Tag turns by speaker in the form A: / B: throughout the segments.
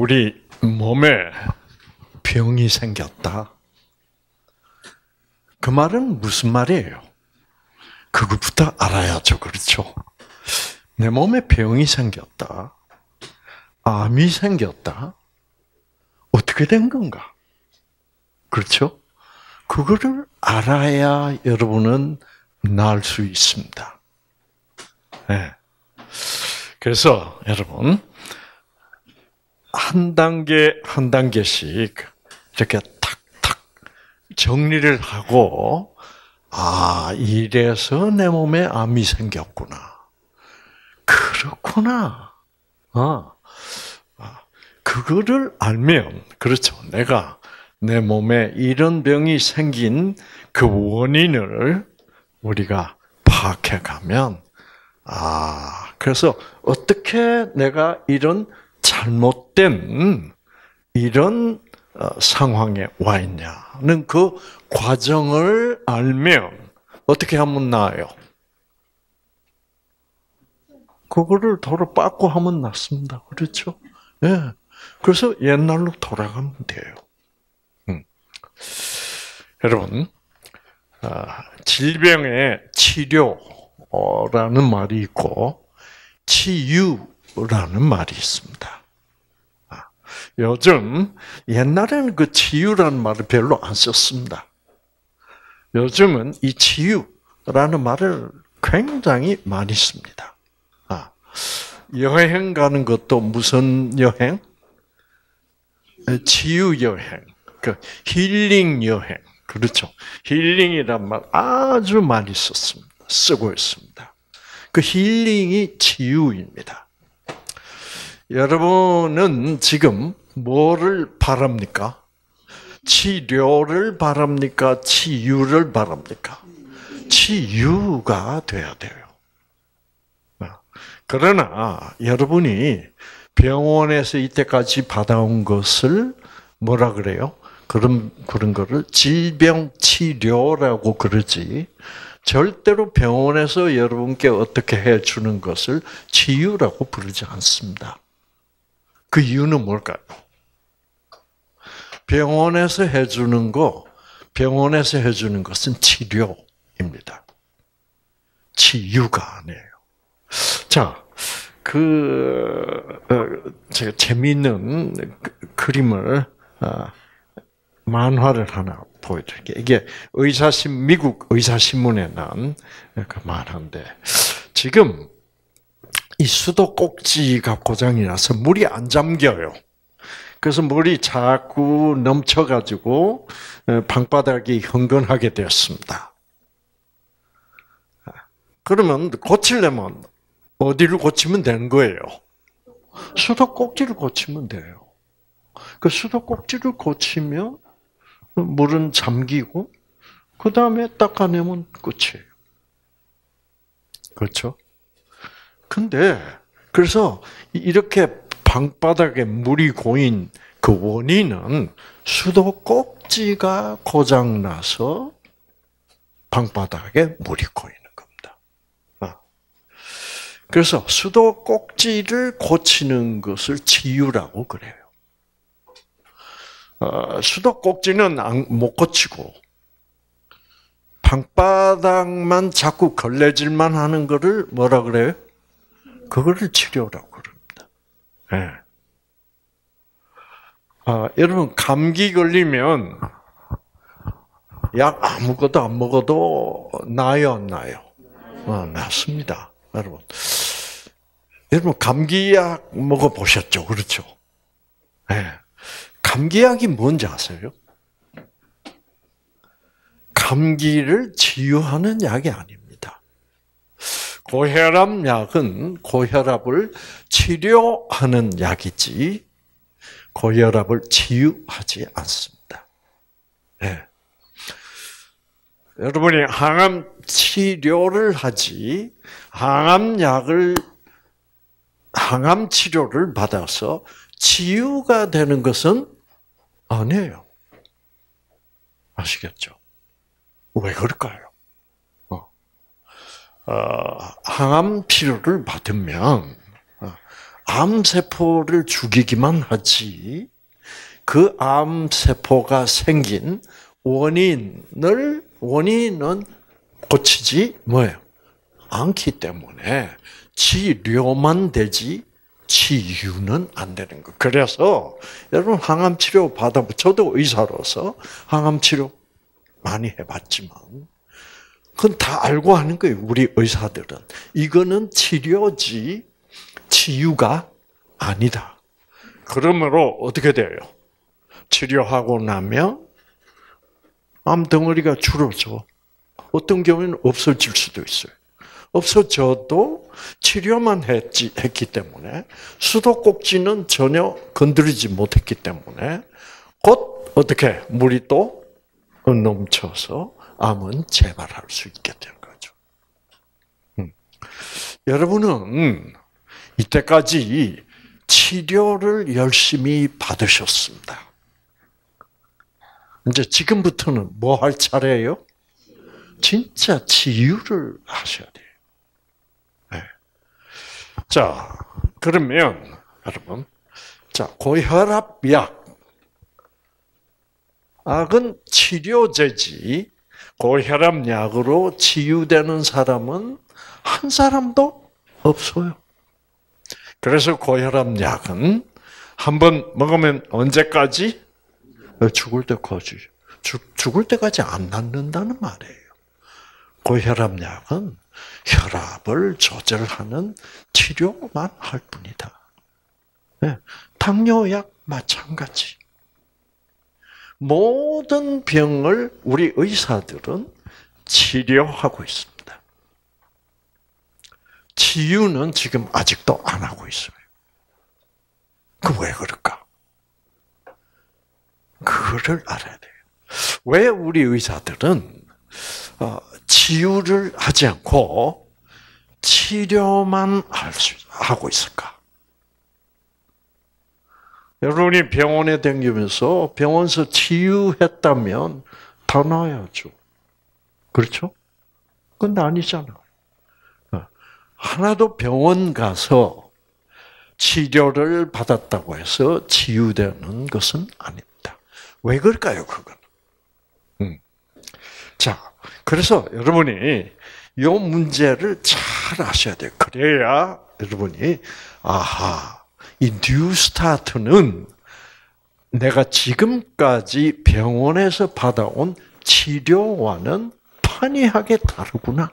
A: 우리 몸에 병이 생겼다. 그 말은 무슨 말이에요? 그것부터 알아야죠. 그렇죠? 내 몸에 병이 생겼다. 암이 생겼다. 어떻게 된 건가? 그렇죠? 그거를 알아야 여러분은 나을 수 있습니다. 네. 그래서 여러분 한 단계 한 단계씩 이렇게 탁탁 정리를 하고 이래서 내 몸에 암이 생겼구나. 그렇구나. 그거를 알면 그렇죠. 내가 내 몸에 이런 병이 생긴 그 원인을 우리가 파악해 가면 그래서 어떻게 내가 이런 잘못된 이런 상황에 와 있냐는 그 과정을 알면 어떻게 하면 나아요? 그거를 도로 빠꾸 하면 낫습니다. 그렇죠? 예. 그래서 옛날로 돌아가면 돼요. 여러분, 질병의 치료라는 말이 있고 치유라는 말이 있습니다. 요즘 옛날에는 그 치유라는 말을 별로 안 썼습니다. 요즘은 이 치유라는 말을 굉장히 많이 씁니다. 여행 가는 것도 무슨 여행? 치유 여행, 그 힐링 여행, 그렇죠? 힐링이란 말 아주 많이 쓰고 있습니다. 그 힐링이 치유입니다. 여러분은 지금 뭐를 바랍니까? 치료를 바랍니까? 치유를 바랍니까? 치유가 돼야 돼요. 그러나 여러분이 병원에서 이때까지 받아온 것을 뭐라 그래요? 그런 거를 질병 치료라고 그러지. 절대로 병원에서 여러분께 어떻게 해주는 것을 치유라고 부르지 않습니다. 그 이유는 뭘까요? 병원에서 해주는 것은 치료입니다. 치유가 아니에요. 자, 제가 재미있는 그림을, 만화를 하나 보여드릴게요. 이게 미국 의사신문에 난 그 만화인데, 지금 이 수도꼭지가 고장이 나서 물이 안 잠겨요. 그래서 물이 자꾸 넘쳐가지고 방바닥이 흥건하게 되었습니다. 그러면 고치려면 어디를 고치면 되는 거예요? 수도꼭지를 고치면 돼요. 그 수도꼭지를 고치면 물은 잠기고 그 다음에 닦아내면 끝이에요. 그렇죠? 근데 그래서 이렇게 방바닥에 물이 고인 그 원인은 수도꼭지가 고장나서 방바닥에 물이 고이는 겁니다. 그래서 수도꼭지를 고치는 것을 치유라고 그래요. 수도꼭지는 못 고치고 방바닥만 자꾸 걸레질만 하는 거를 뭐라 그래요? 그거를 치료라고 그럽니다. 네. 여러분 감기 걸리면 약 아무것도 안 먹어도 나아요, 안 나아요? 낫습니다. 여러분 감기약 먹어보셨죠? 그렇죠? 네. 감기약이 뭔지 아세요? 감기를 치유하는 약이 아닙니다. 고혈압 약은 고혈압을 치료하는 약이지 고혈압을 치유하지 않습니다. 네. 여러분이 항암 치료를 하지 항암 치료를 받아서 치유가 되는 것은 아니에요. 아시겠죠? 왜 그럴까요? 항암 치료를 받으면 암세포를 죽이기만 하지 그 암세포가 생긴 원인은 고치지 뭐예요? 않기 때문에 치료만 되지 치유는 안 되는 거. 그래서 여러분 항암 치료 저도 의사로서 항암 치료 많이 해봤지만 그건 다 알고 하는 거예요. 우리 의사들은 이거는 치료지 치유가 아니다. 그러므로 어떻게 돼요? 치료하고 나면 암 덩어리가 줄어져. 어떤 경우에는 없어질 수도 있어요. 없어져도 치료만 했기 때문에 수도꼭지는 전혀 건드리지 못했기 때문에 곧 어떻게 물이 또 넘쳐서 암은 재발할 수 있게 되는 거죠. 여러분은 이때까지 치료를 열심히 받으셨습니다. 이제 지금부터는 뭐 할 차례예요? 진짜 치유를 하셔야 돼요. 네. 자, 그러면 여러분, 자 고혈압약, 악은 치료제지 고혈압약으로 치유되는 사람은 한 사람도 없어요. 그래서 고혈압약은 한번 먹으면 언제까지? 죽을 때까지. 죽을 때까지 안 낫는다는 말이에요. 고혈압약은 혈압을 조절하는 치료만 할 뿐이다. 네. 당뇨약 마찬가지. 모든 병을 우리 의사들은 치료하고 있습니다. 치유는 지금 아직도 안 하고 있어요. 그 왜 그럴까? 그거를 알아야 돼요. 왜 우리 의사들은 치유를 하지 않고 치료만 하고 있을까? 여러분이 병원에 다니면서 병원에서 치유했다면 다 나아야죠. 그렇죠? 그건 아니잖아. 하나도 병원 가서 치료를 받았다고 해서 치유되는 것은 아닙니다. 왜 그럴까요, 그건? 자, 그래서 여러분이 이 문제를 잘 아셔야 돼요. 그래야 여러분이 이 뉴스타트는 내가 지금까지 병원에서 받아온 치료와는 판이하게 다르구나.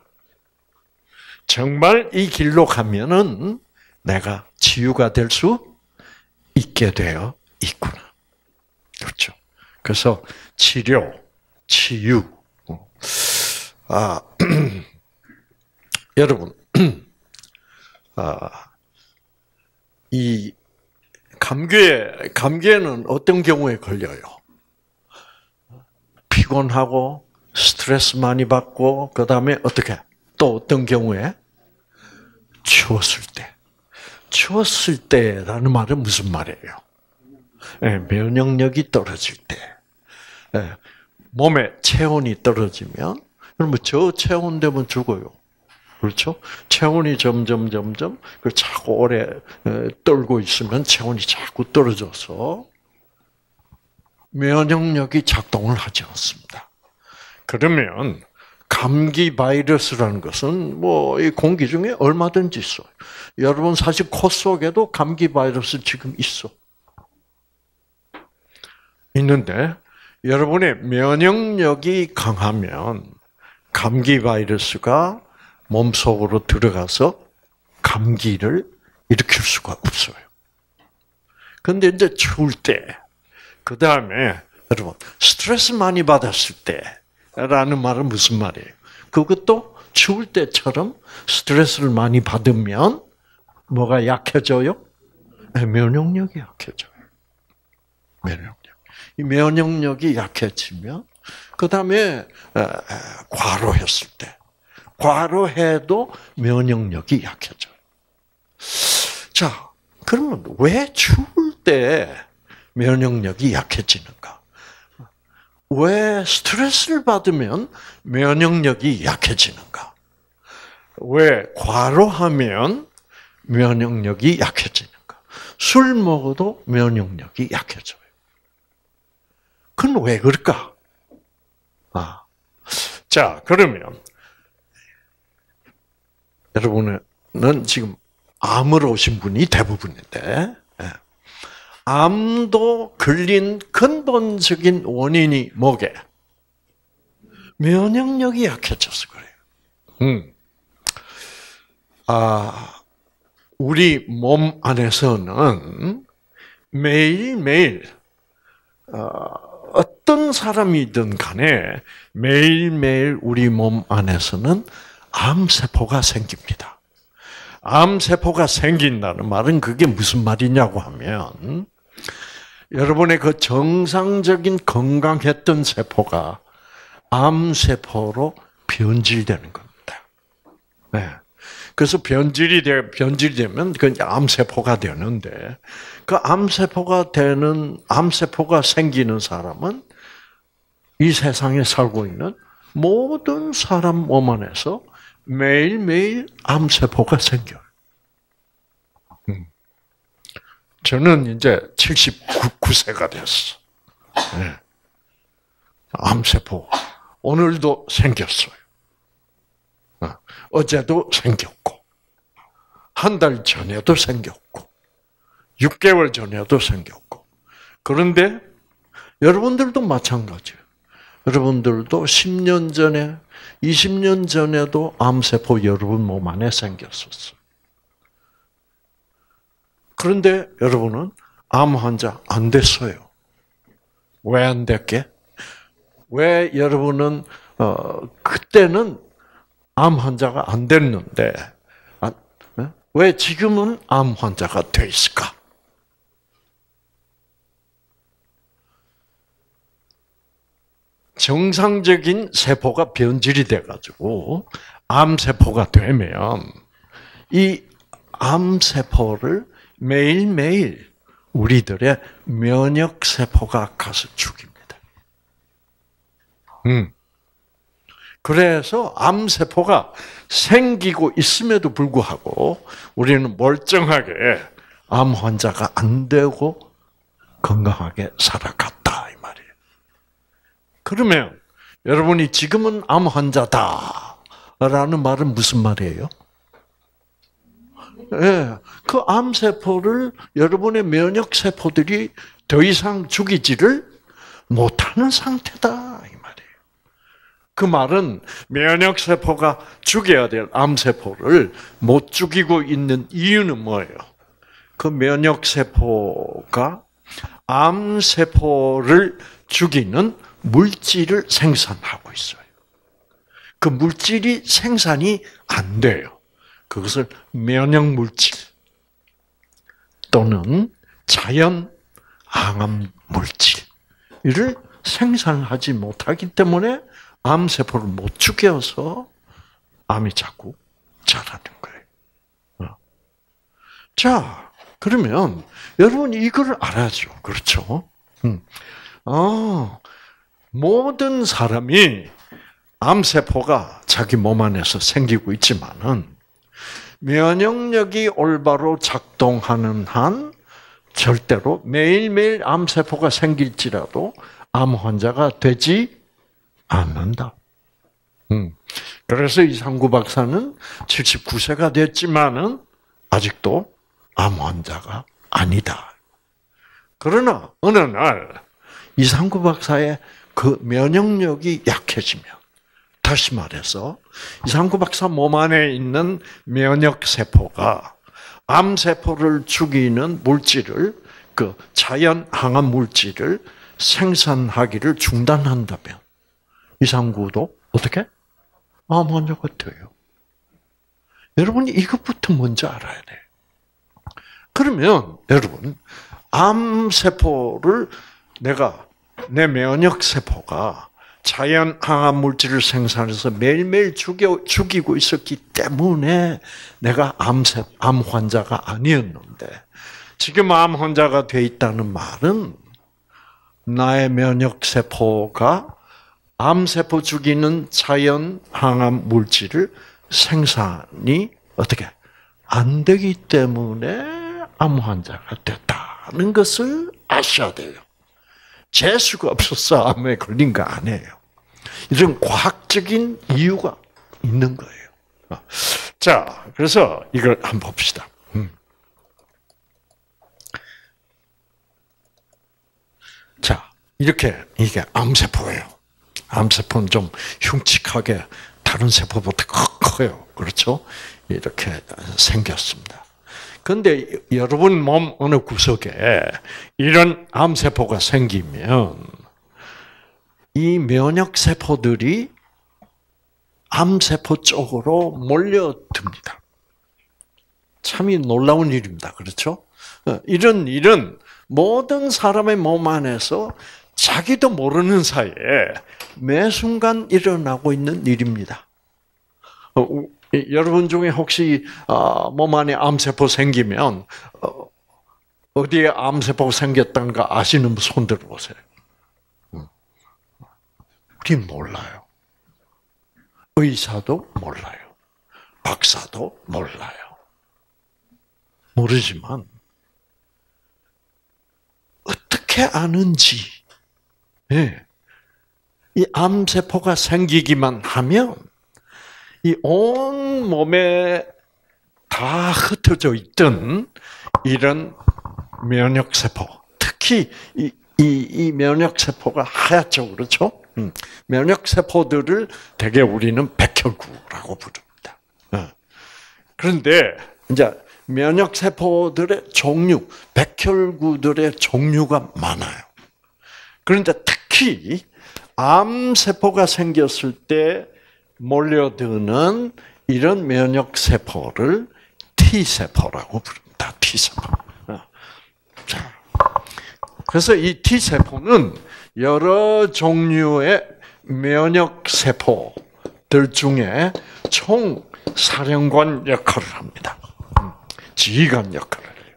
A: 정말 이 길로 가면은 내가 치유가 될 수 있게 되어 있구나. 그렇죠. 그래서 치료, 치유. 여러분, 이 감기에는 어떤 경우에 걸려요? 피곤하고 스트레스 많이 받고 그 다음에 어떻게? 또 어떤 경우에? 추웠을 때. 추웠을 때라는 말은 무슨 말이에요? 면역력이 떨어질 때. 몸의 체온이 떨어지면 그러면 저체온 되면 죽어요. 그렇죠? 체온이 점점 자꾸 오래 떨고 있으면 체온이 자꾸 떨어져서 면역력이 작동을 하지 않습니다. 그러면 감기 바이러스라는 것은 이 공기 중에 얼마든지 있어요. 여러분 사실 코 속에도 감기 바이러스 지금 있어. 있는데 여러분의 면역력이 강하면 감기 바이러스가 몸속으로 들어가서 감기를 일으킬 수가 없어요. 그런데 이제 추울 때, 그 다음에 여러분 스트레스 많이 받았을 때라는 말은 무슨 말이에요? 그것도 추울 때처럼 스트레스를 많이 받으면 뭐가 약해져요? 면역력이 약해져요. 이 면역력이 약해지면 그 다음에 과로했을 때, 과로해도 면역력이 약해져요. 자, 그러면 왜 추울 때 면역력이 약해지는가? 왜 스트레스를 받으면 면역력이 약해지는가? 왜 과로하면 면역력이 약해지는가? 술 먹어도 면역력이 약해져요. 그건 왜 그럴까? 자, 그러면 여러분은 지금 암으로 오신 분이 대부분인데, 암도 걸린 근본적인 원인이 뭐게? 면역력이 약해져서 그래요. 우리 몸 안에서는 매일매일, 어떤 사람이든 간에 매일매일 우리 몸 안에서는 암세포가 생깁니다. 암세포가 생긴다는 말은 그게 무슨 말이냐고 하면, 여러분의 그 정상적인 건강했던 세포가 암세포로 변질되는 겁니다. 네. 그래서 변질이 되면 그 암세포가 되는데, 그 암세포가 생기는 사람은 이 세상에 살고 있는 모든 사람 몸 안에서 매일매일 암세포가 생겨요. 저는 이제 79세가 됐어. 네. 암세포. 오늘도 생겼어요. 어제도 생겼고, 한 달 전에도 생겼고, 6개월 전에도 생겼고. 그런데 여러분들도 마찬가지예요. 여러분들도 10년 전에, 20년 전에도 암세포 여러분 몸 안에 생겼었어요. 그런데 여러분은 암 환자 안 됐어요. 왜 안 됐게? 왜 여러분은 그때는 암 환자가 안 됐는데 왜 지금은 암 환자가 돼 있을까? 정상적인 세포가 변질이 돼가지고 암세포가 되면 이 암세포를 매일매일 우리들의 면역세포가 가서 죽입니다. 그래서 암세포가 생기고 있음에도 불구하고 우리는 멀쩡하게 암 환자가 안 되고 건강하게 살아갔다 이 말이에요. 그러면 여러분이 지금은 암 환자다라는 말은 무슨 말이에요? 예, 그 암세포를 여러분의 면역세포들이 더 이상 죽이지를 못하는 상태다 이 말이에요. 그 말은 면역세포가 죽여야 될 암세포를 못 죽이고 있는 이유는 뭐예요? 그 면역세포가 암세포를 죽이는 물질을 생산하고 있어요. 그 물질이 생산이 안 돼요. 그것을 면역물질 또는 자연 항암 물질을 생산하지 못하기 때문에 암세포를 못 죽여서 암이 자꾸 자라는 거예요. 자, 그러면 여러분 이걸 알아야죠. 그렇죠? 모든 사람이 암세포가 자기 몸 안에서 생기고 있지만은 면역력이 올바로 작동하는 한 절대로 매일매일 암세포가 생길지라도 암 환자가 되지 않는다. 그래서 이상구 박사는 79세가 됐지만은 아직도 암 환자가 아니다. 그러나 어느 날 이상구 박사의 그 면역력이 약해지면, 다시 말해서 이상구 박사 몸 안에 있는 면역세포가 암세포를 죽이는 물질을, 그 자연 항암 물질을 생산하기를 중단한다면 이상구도 어떻게? 암 환자가 돼요. 여러분이 이것부터 먼저 알아야 돼요. 그러면 여러분, 암세포를 내 면역세포가 자연 항암 물질을 생산해서 매일매일 죽이고 있었기 때문에 내가 암 환자가 아니었는데, 지금 암 환자가 돼 있다는 말은 나의 면역세포가 암세포 죽이는 자연 항암 물질을 생산이 어떻게 안 되기 때문에 암 환자가 됐다는 것을 아셔야 돼요. 재수가 없어서 암에 걸린 거 아니에요. 이런 과학적인 이유가 있는 거예요. 자, 그래서 이걸 한번 봅시다. 자, 이렇게 이게 암세포예요. 암세포는 좀 흉측하게 다른 세포보다 커요. 그렇죠? 이렇게 생겼습니다. 그런데 여러분 몸 어느 구석에 이런 암세포가 생기면 이 면역세포들이 암세포 쪽으로 몰려듭니다. 참이 놀라운 일입니다. 그렇죠? 이런 일은 모든 사람의 몸 안에서 자기도 모르는 사이에 매 순간 일어나고 있는 일입니다. 여러분 중에 혹시 몸 안에 암세포 생기면 어디에 암세포가 생겼다는 거 아시는 분 손 들어보세요. 우린 몰라요. 의사도 몰라요. 박사도 몰라요. 모르지만 어떻게 아는지, 이 암세포가 생기기만 하면 이 온 몸에 다 흩어져 있던 이런 면역세포, 특히 이 면역세포가 하얗죠, 그렇죠? 면역세포들을 대개 우리는 백혈구라고 부릅니다. 그런데 이제 면역세포들의 종류, 백혈구들의 종류가 많아요. 그런데 특히 암세포가 생겼을 때 몰려드는 이런 면역세포를 T세포라고 부릅니다. T세포. 자, 그래서 이 T세포는 여러 종류의 면역세포들 중에 총 사령관 역할을 합니다. 지휘관 역할을 해요.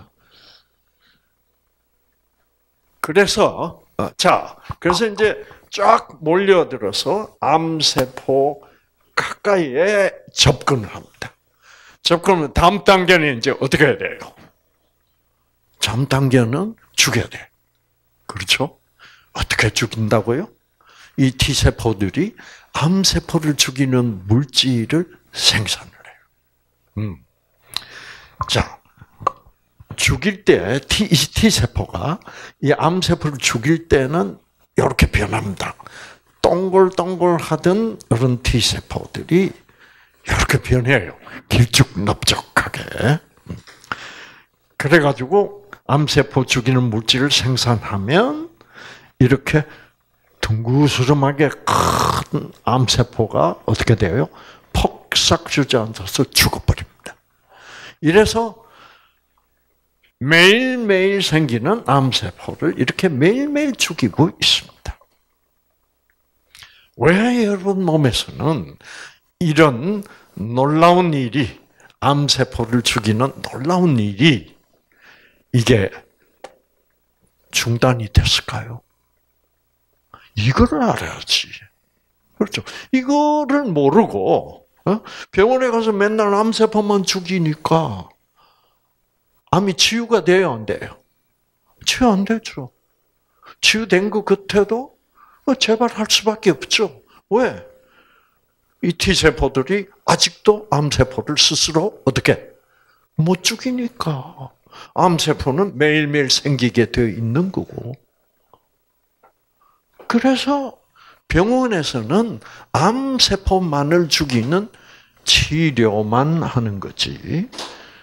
A: 그래서 이제 쫙 몰려들어서 암세포 가까이에 접근을 합니다. 접근은 다음 단계는 이제 어떻게 해야 돼요? 다음 단계는 죽여야 돼. 그렇죠? 어떻게 죽인다고요? 이 T세포들이 암세포를 죽이는 물질을 생산을 해요. 자, 죽일 때 T세포가 이 암세포를 죽일 때는 이렇게 변합니다. 동글동글하던 이런 T세포들이 이렇게 변해요. 길쭉넓적하게. 그래가지고 암세포 죽이는 물질을 생산하면 이렇게 둥그스름하게 큰 암세포가 어떻게 돼요? 폭삭 주저앉아서 죽어버립니다. 이래서 매일매일 생기는 암세포를 이렇게 매일매일 죽이고 있습니다. 왜 여러분 몸에서는 이런 놀라운 일이, 암세포를 죽이는 놀라운 일이 이게 중단이 됐을까요? 이거를 알아야지. 그렇죠. 이거를 모르고 병원에 가서 맨날 암세포만 죽이니까 암이 치유가 돼요, 안 돼요? 치유 안 되죠. 치유된 것 같아도 재발할 수밖에 없죠. 왜? 이 T세포들이 아직도 암세포를 스스로 어떻게? 못 죽이니까. 암세포는 매일매일 생기게 되어 있는 거고. 그래서 병원에서는 암세포만을 죽이는 치료만 하는 거지.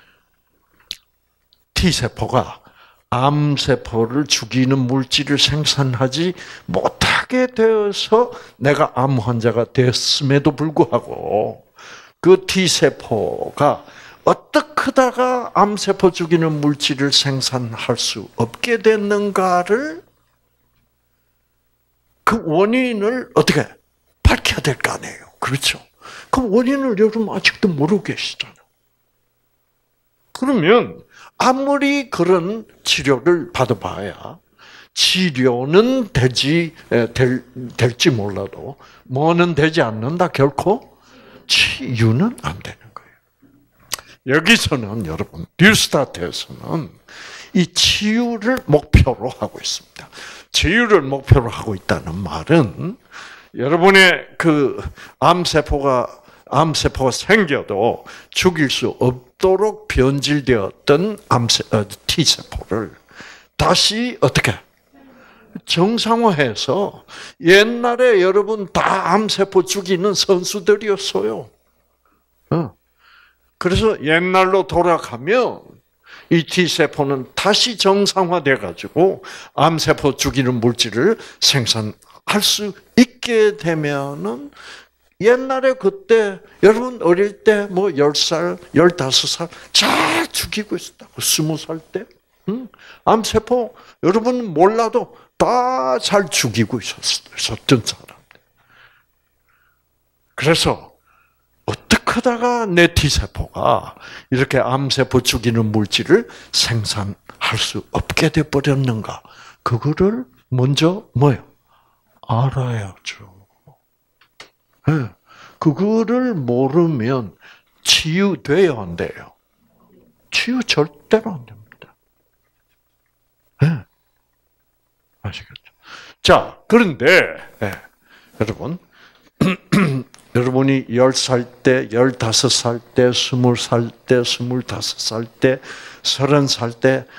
A: T세포가 암세포를 죽이는 물질을 생산하지 못하게 되어서 내가 암 환자가 됐음에도 불구하고 그 T세포가 어떻게 하다가 암세포 죽이는 물질을 생산할 수 없게 됐는가를 그 원인을 어떻게 밝혀야 될 거 아니에요. 그렇죠? 그 원인을 여러분 아직도 모르고 계시잖아요. 그러면 아무리 그런 치료를 받아봐야 치료는 될지 몰라도 뭐는 되지 않는다. 결코 치유는 안 되는 거예요. 여기서는 여러분 뉴스타트에서는 이 치유를 목표로 하고 있습니다. 치유를 목표로 하고 있다는 말은 여러분의 그 암세포가 생겨도 죽일 수 없도록 변질되었던 T세포를 다시 어떻게 정상화해서 옛날에 여러분 다 암세포 죽이는 선수들이었어요. 그래서 옛날로 돌아가면 이 T세포는 다시 정상화돼 가지고 암세포 죽이는 물질을 생산할 수 있게 되면은 옛날에 그때 여러분 어릴 때 뭐 10살, 15살 잘 죽이고 있었다고 20살 때 암세포 여러분 몰라도 다 잘 죽이고 있었던 사람들. 그래서 어떻게 하다가 내 T세포가 이렇게 암세포 죽이는 물질을 생산할 수 없게 돼버렸는가? 그거를 먼저 뭐예요? 알아야죠. 네. 그거를 모르면 치유돼야 안 돼요. 치유 절대로 안 됩니다. 네. 아시겠죠? 자, 그런데 네. 여러분 여러분이 10살 때, 15살 때, 20살 때, 25살 때, 30살 때,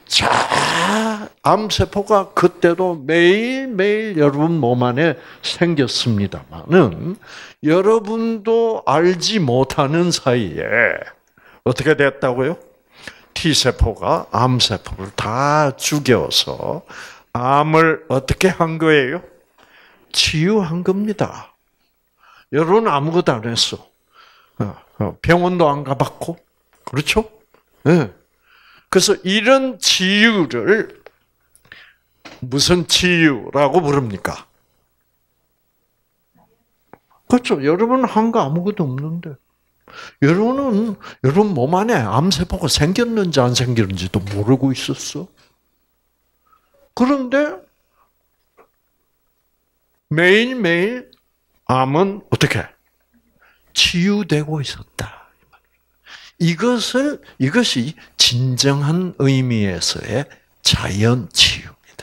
A: 암세포가 그때도 매일매일 여러분 몸 안에 생겼습니다만은, 여러분도 알지 못하는 사이에 어떻게 됐다고요? T세포가 암세포를 다 죽여서 암을 어떻게 한 거예요? 치유한 겁니다. 여러분 아무것도 안 했어. 병원도 안 가봤고, 그렇죠? 네. 그래서 이런 치유를 무슨 치유라고 부릅니까? 그렇죠. 여러분 한 거 아무것도 없는데, 여러분은 여러분 몸 안에 암세포가 생겼는지 안 생겼는지도 모르고 있었어. 그런데 매일매일 암은 치유되고 있었다. 이것이 진정한 의미에서의 자연 치유입니다.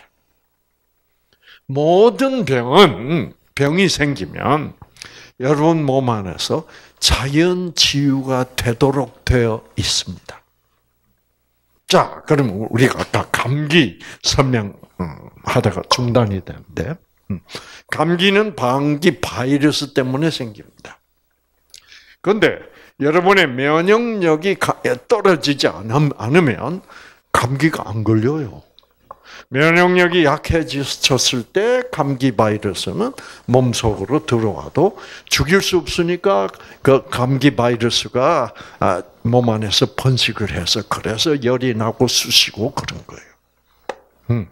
A: 모든 병이 생기면 여러분 몸 안에서 자연 치유가 되도록 되어 있습니다. 자, 그럼 우리가 아까 감기 설명하다가 중단이 되는데, 감기는 방기 바이러스 때문에 생깁니다. 그런데 여러분의 면역력이 떨어지지 않으면 감기가 안 걸려요. 면역력이 약해졌을 때 감기 바이러스는 몸속으로 들어와도 죽일 수 없으니까 그 감기 바이러스가 몸 안에서 번식을 해서 그래서 열이 나고 쑤시고 그런 거예요.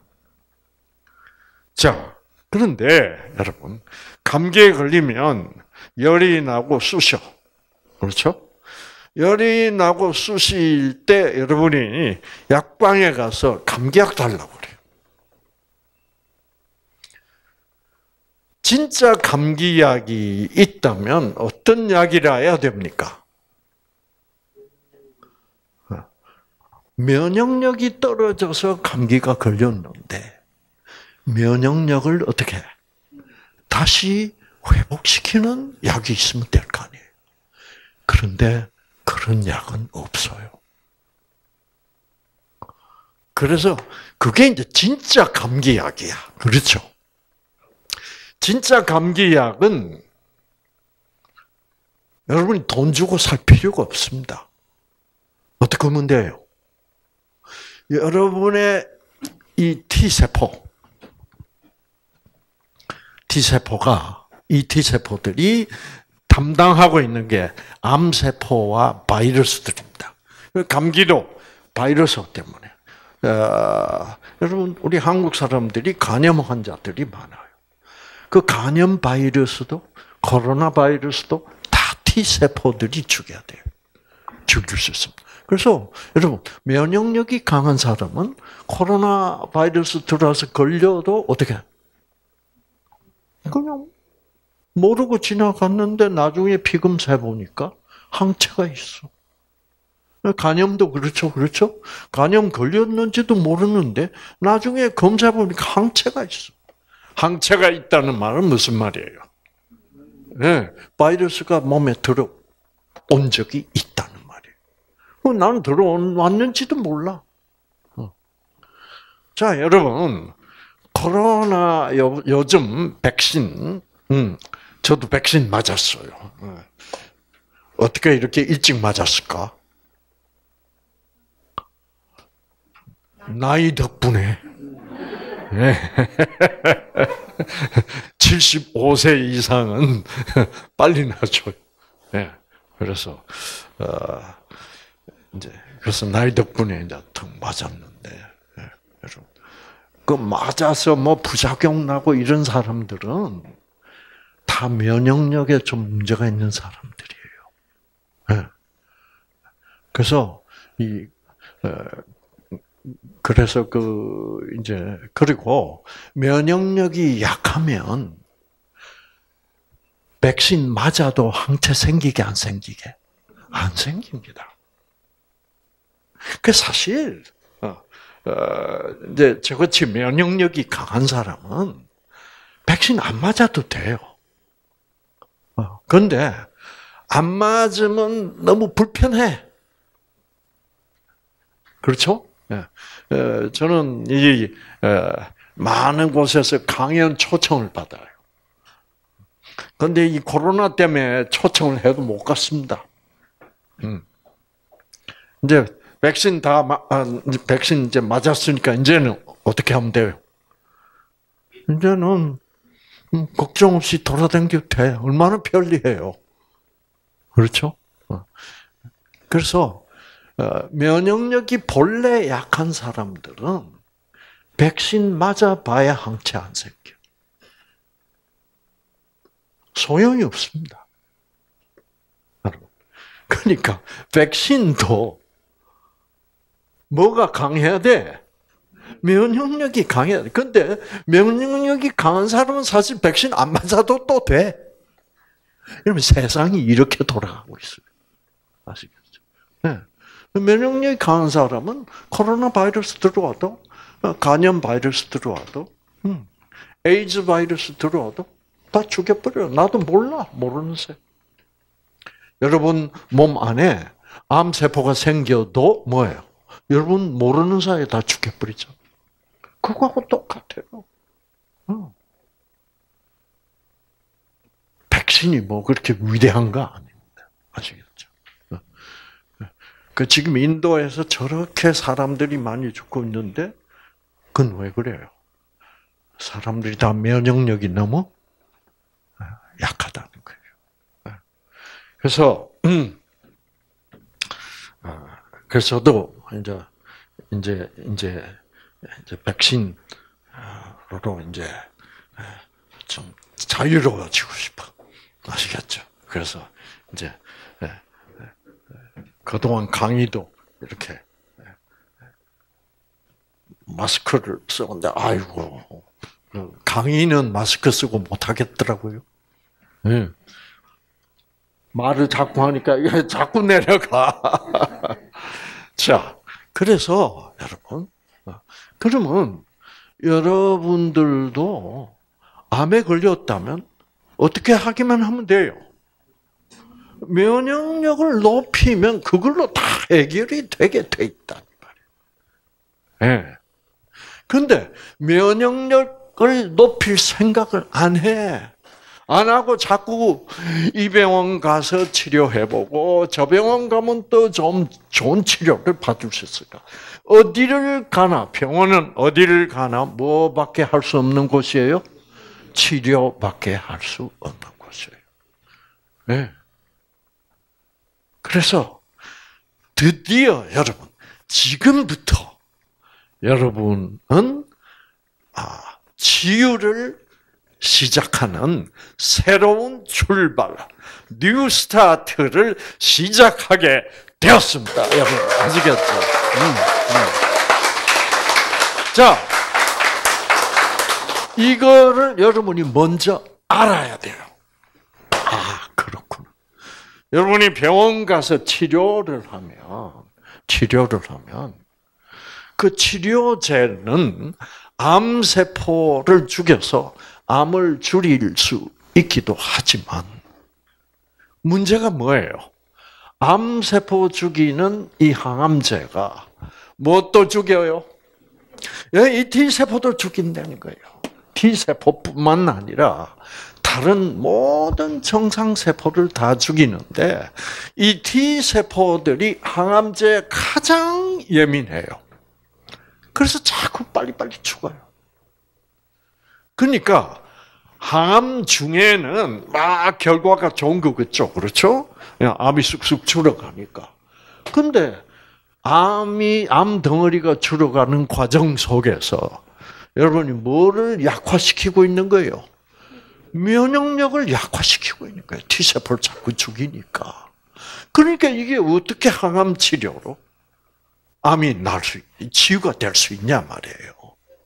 A: 자. 그런데 여러분 감기에 걸리면 열이 나고 쑤셔. 그렇죠? 열이 나고 쑤실 때 여러분이 약방에 가서 감기약 달라고 그래요. 진짜 감기약이 있다면 어떤 약이라 해야 됩니까? 면역력이 떨어져서 감기가 걸렸는데 면역력을 어떻게 다시 회복시키는 약이 있으면 될 거 아니에요. 그런데 그런 약은 없어요. 그래서 그게 이제 진짜 감기약이야. 그렇죠? 진짜 감기약은 여러분이 돈 주고 살 필요가 없습니다. 어떻게 하면 돼요? 여러분의 이 T세포들이 담당하고 있는 게 암세포와 바이러스들입니다. 감기도 바이러스 때문에. 여러분, 우리 한국 사람들이 간염 환자들이 많아요. 그 간염 바이러스도, 코로나 바이러스도 다 T세포들이 죽여야 돼요. 죽일 수 있습니다. 그래서 여러분, 면역력이 강한 사람은 코로나 바이러스 들어와서 걸려도 어떻게 그냥 모르고 지나갔는데 나중에 피검사 보니까 항체가 있어. 간염도 그렇죠, 그렇죠? 간염 걸렸는지도 모르는데 나중에 검사 보니까 항체가 있어. 항체가 있다는 말은 무슨 말이에요? 네, 바이러스가 몸에 들어온 적이 있다는 말이에요. 나는 들어왔는지도 몰라. 자, 여러분, 코로나 요즘 백신, 저도 백신 맞았어요. 어떻게 이렇게 일찍 맞았을까? 나이 덕분에. 네. 75세 이상은 빨리 낫죠. 네. 그래서 그래서 나이 덕분에 이제 턱 맞았는데, 네. 여러분, 그 맞아서 뭐 부작용 나고 이런 사람들은 다 면역력에 좀 문제가 있는 사람들이에요. 네. 그래서 그래서 그리고 면역력이 약하면 백신 맞아도 항체 생기게 안 생기게? 안 생깁니다. 그 사실 이제 저같이 면역력이 강한 사람은 백신 안 맞아도 돼요. 그런데 안 맞으면 너무 불편해. 그렇죠? 저는 많은 곳에서 강연 초청을 받아요. 그런데 이 코로나 때문에 초청을 해도 못 갔습니다. 이제 백신 백신 이제 맞았으니까 이제는 어떻게 하면 돼요? 이제는 걱정 없이 돌아다녀도 돼. 얼마나 편리해요. 그렇죠? 그래서 면역력이 본래 약한 사람들은 백신 맞아봐야 항체 안 생겨. 소용이 없습니다. 그러니까 백신도 뭐가 강해야 돼? 면역력이 강해야 돼. 근데 면역력이 강한 사람은 사실 백신 안 맞아도 또 돼. 이러면 세상이 이렇게 돌아가고 있어요. 아시겠죠? 네. 면역력이 강한 사람은 코로나 바이러스 들어와도, 간염 바이러스 들어와도, 에이즈 바이러스 들어와도 다 죽여버려요. 나도 몰라. 모르는 새. 여러분 몸 안에 암세포가 생겨도 뭐예요? 여러분 모르는 사이에 다 죽여버리죠. 그거하고 똑같아요. 백신이 뭐 그렇게 위대한 거 아닙니다. 아시겠죠? 지금 인도에서 저렇게 사람들이 많이 죽고 있는데, 그건 왜 그래요? 사람들이 다 면역력이 너무 약하다는 거예요. 그래서, 그래서도 이제 백신으로 이제 좀 자유로워지고 싶어. 아시겠죠? 그래서 이제 그동안 강의도 이렇게 마스크를 쓰는데, 아이고, 강의는 마스크 쓰고 못 하겠더라고요. 네. 말을 자꾸 하니까 이게 자꾸 내려가. 자, 그래서 여러분, 그러면 여러분들도 암에 걸렸다면 어떻게 하기만 하면 돼요? 면역력을 높이면 그걸로 다 해결이 되게 돼 있단 말이에요. 네. 근데 면역력을 높일 생각을 안 해. 안 하고 자꾸 이 병원 가서 치료해보고 저 병원 가면 또 좀 좋은 치료를 받을 수 있을까? 어디를 가나, 병원은 어디를 가나 뭐밖에 할 수 없는 곳이에요? 치료밖에 할 수 없는 곳이에요. 네. 그래서 드디어 여러분, 지금부터 여러분은 치유를 시작하는 새로운 출발, 뉴 스타트를 시작하게 되었습니다. 여러분, 아시겠죠? 자, 이거를 여러분이 먼저 알아야 돼요. 그렇구나. 여러분이 병원 가서 치료를 하면 치료를 하면 그 치료제는 암세포를 죽여서 암을 줄일 수 있기도 하지만 문제가 뭐예요? 암세포 죽이는 이 항암제가 무엇도 죽여요? 이 T세포도 죽인다는 거예요. T세포뿐만 아니라 다른 모든 정상세포를 다 죽이는데 이 T세포들이 항암제에 가장 예민해요. 그래서 자꾸 빨리빨리 죽어요. 그러니까 항암 중에는 막 결과가 좋은 거겠죠. 그렇죠? 암이 쑥쑥 줄어가니까. 근데 암 덩어리가 줄어가는 과정 속에서 여러분이 뭐를 약화시키고 있는 거예요? 면역력을 약화시키고 있는 거예요. T세포를 자꾸 죽이니까. 그러니까 이게 어떻게 항암 치료로 암이 치유가 될 수 있냐 말이에요.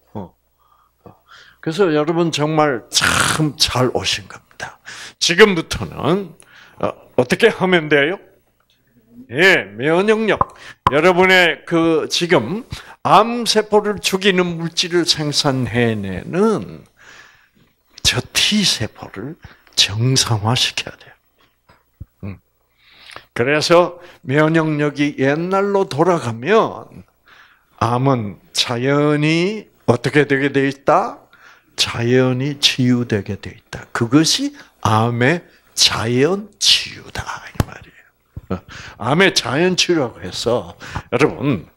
A: 그래서 여러분 정말 참 잘 오신 겁니다. 지금부터는 어떻게 하면 돼요? 예, 면역력. 여러분의 지금 암세포를 죽이는 물질을 생산해내는 저 T세포를 정상화시켜야 돼요. 그래서 면역력이 옛날로 돌아가면 암은 자연히 어떻게 되게 돼 있다? 자연히 치유되게 돼 있다. 그것이 암의 자연 치유다 이 말이에요. 암의 자연 치유라고 해서 여러분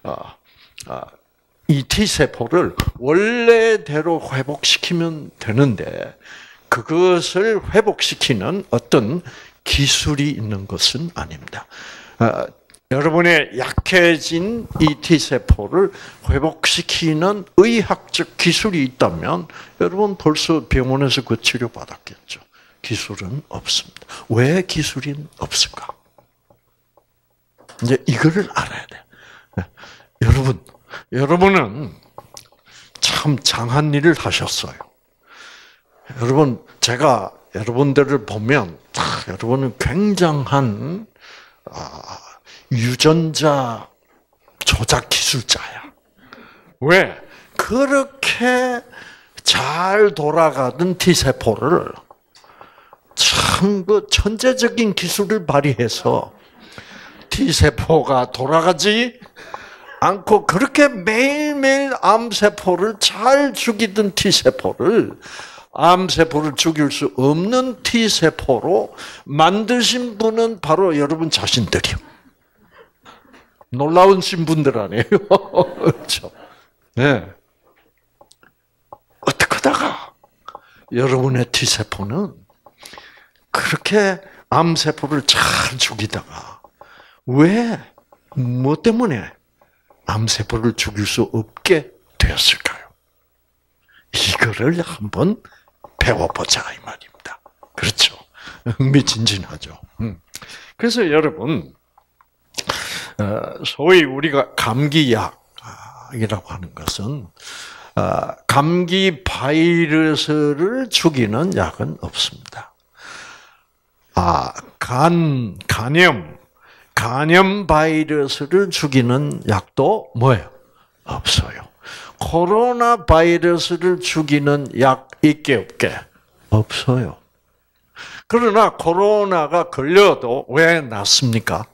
A: 이 T세포를 원래대로 회복시키면 되는데 그것을 회복시키는 어떤 기술이 있는 것은 아닙니다. 여러분의 약해진 이 T세포를 회복시키는 의학적 기술이 있다면 여러분 벌써 병원에서 그 치료받았겠죠. 기술은 없습니다. 왜 기술이 없을까? 이제 이거를 알아야 돼요. 여러분은 참 장한 일을 하셨어요. 여러분, 제가 여러분들을 보면 여러분은 굉장한 유전자 조작 기술자야. 왜? 그렇게 잘 돌아가던 T세포를 참 천재적인 기술을 발휘해서 T세포가 돌아가지 않고 그렇게 매일매일 암세포를 잘 죽이던 T세포를 암세포를 죽일 수 없는 T세포로 만드신 분은 바로 여러분 자신들이요. 놀라우신 분들 아니에요? 그렇죠? 네. 어떻게 하다가 여러분의 T세포는 그렇게 암세포를 잘 죽이다가 왜, 뭐 때문에 암세포를 죽일 수 없게 되었을까요? 이거를 한번 배워보자 이 말입니다. 그렇죠? 흥미진진하죠. 그래서 여러분 소위 우리가 감기약이라고 하는 것은 감기 바이러스를 죽이는 약은 없습니다. 간염 바이러스를 죽이는 약도 뭐예요? 없어요. 코로나 바이러스를 죽이는 약 있게 없게? 없어요. 그러나 코로나가 걸려도 왜 낫습니까?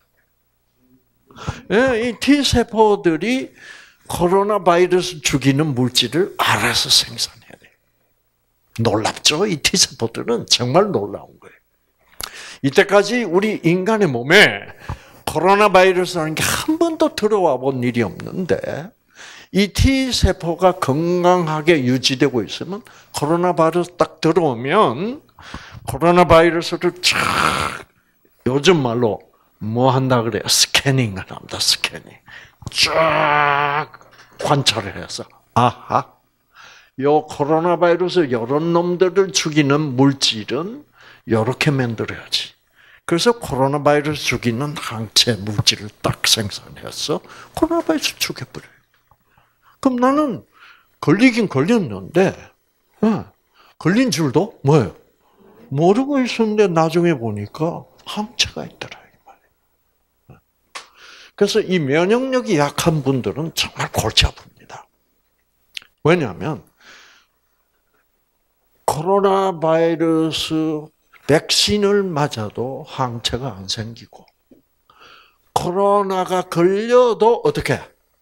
A: 이 T세포들이 코로나 바이러스 죽이는 물질을 알아서 생산해야 돼요. 놀랍죠? 이 T세포들은 정말 놀라운 거예요. 이때까지 우리 인간의 몸에 코로나 바이러스라는 게 한 번도 들어와 본 일이 없는데 이 T세포가 건강하게 유지되고 있으면 코로나 바이러스 딱 들어오면 코로나 바이러스를 쫙 요즘 말로 뭐 한다 그래요? 스캐닝을 합니다. 스캐닝. 쫙 관찰을 해서 아하, 요 코로나 바이러스 이런 놈들을 죽이는 물질은 이렇게 만들어야지. 그래서 코로나 바이러스 죽이는 항체 물질을 딱 생산해서 코로나 바이러스 죽여버려요. 그럼 나는 걸리긴 걸렸는데 걸린 줄도 뭐예요? 모르고 있었는데 나중에 보니까 항체가 있더라. 그래서 이 면역력이 약한 분들은 정말 골치 아픕니다. 왜냐하면 코로나 바이러스 백신을 맞아도 항체가 안 생기고 코로나가 걸려도 어떻게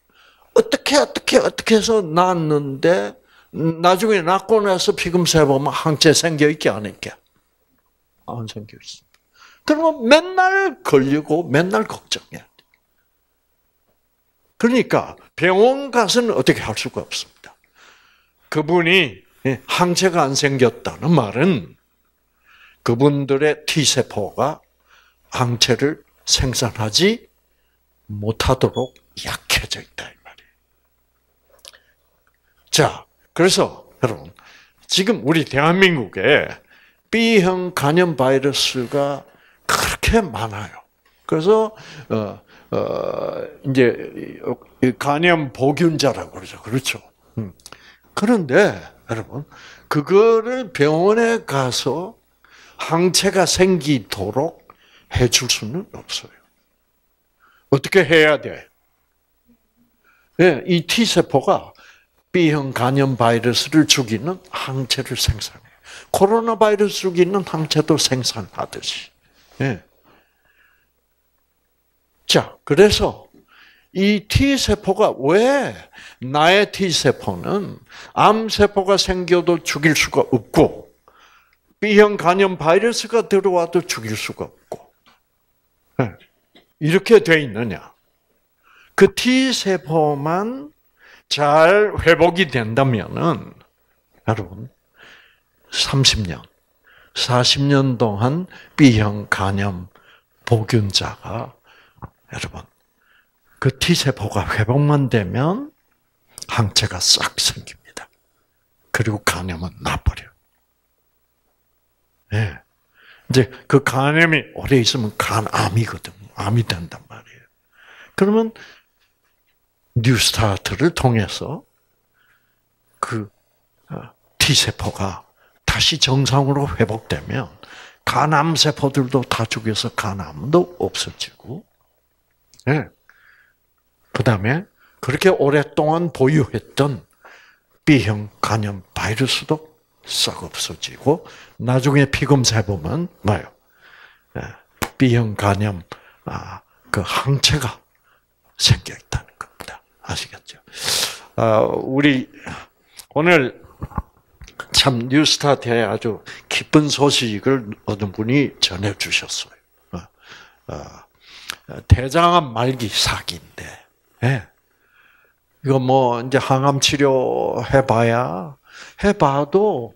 A: 해서 낫는데 나중에 낫고 나서 피검사 해보면 항체 생겨 있게 안 있게? 안 생겨 있습니다. 그러면 맨날 걸리고 맨날 걱정해야 돼. 그러니까 병원 가서는 어떻게 할 수가 없습니다. 그분이 항체가 안 생겼다는 말은 그분들의 T세포가 항체를 생산하지 못하도록 약해져 있다 이 말이에요. 자, 그래서 여러분 지금 우리 대한민국에 B형 간염 바이러스가 그렇게 많아요. 그래서 이제 간염 보균자라고 그러죠. 그렇죠. 그런데 여러분 그거를 병원에 가서 항체가 생기도록 해줄 수는 없어요. 어떻게 해야 돼? 네, 이 T세포가 B형 간염 바이러스를 죽이는 항체를 생산해요. 코로나 바이러스 죽이는 항체도 생산하듯이. 네. 자, 그래서 이 T세포가 왜 나의 T세포는 암세포가 생겨도 죽일 수가 없고 B형 간염 바이러스가 들어와도 죽일 수가 없고 이렇게 돼 있느냐. 그 T세포만 잘 회복이 된다면은 여러분 30년, 40년 동안 B형 간염 보균자가 여러분 그 T세포가 회복만 되면 항체가 싹 생깁니다. 그리고 간염은 나버려요. 네. 이제 그 간염이 오래 있으면 간암이거든. 암이 된단 말이에요. 그러면 뉴스타트를 통해서 그 T세포가 다시 정상으로 회복되면 간암세포들도 다 죽여서 간암도 없어지고 네. 그 다음에 그렇게 오랫동안 보유했던 B형 간염 바이러스도 싹 없어지고 나중에 피검사 해보면 뭐요? B형 간염 그 항체가 생겨 있다는 겁니다. 아시겠죠? 우리 오늘 참 뉴스타트에 아주 기쁜 소식을 어떤 분이 전해주셨어요. 대장암 말기 사기인데, 이거 뭐 이제 항암 치료 해봐도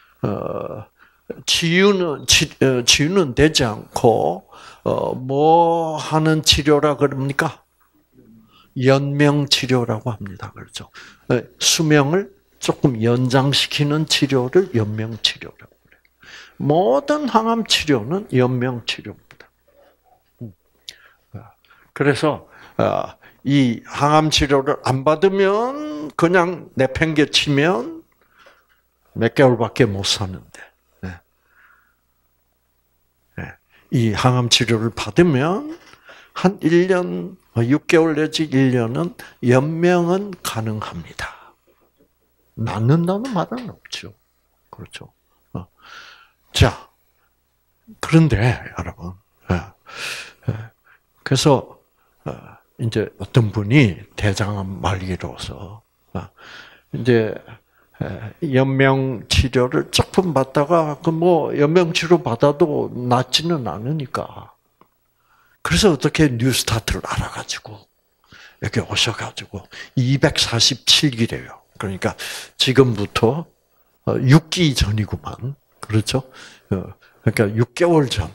A: 치유는 되지 않고 뭐 하는 치료라 그럽니까? 연명 치료라고 합니다. 그렇죠? 수명을 조금 연장시키는 치료를 연명 치료라고 그래요. 모든 항암 치료는 연명 치료입니다. 그래서 이 항암 치료를 안 받으면 그냥 내팽개치면 몇 개월밖에 못 사는데 이 항암 치료를 받으면 한 1년, 6개월 내지 1년은 연명은 가능합니다. 낫는다는 말은 없죠. 그렇죠. 자, 그런데 여러분, 그래서 이제 어떤 분이 대장암 말기로서 이제 연명 치료를 조금 받다가 그 뭐 연명 치료 받아도 낫지는 않으니까 그래서 어떻게 뉴스타트를 알아가지고 여기 오셔가지고 247기래요. 그러니까 지금부터 6기 전이구만. 그렇죠? 그러니까 6개월 전.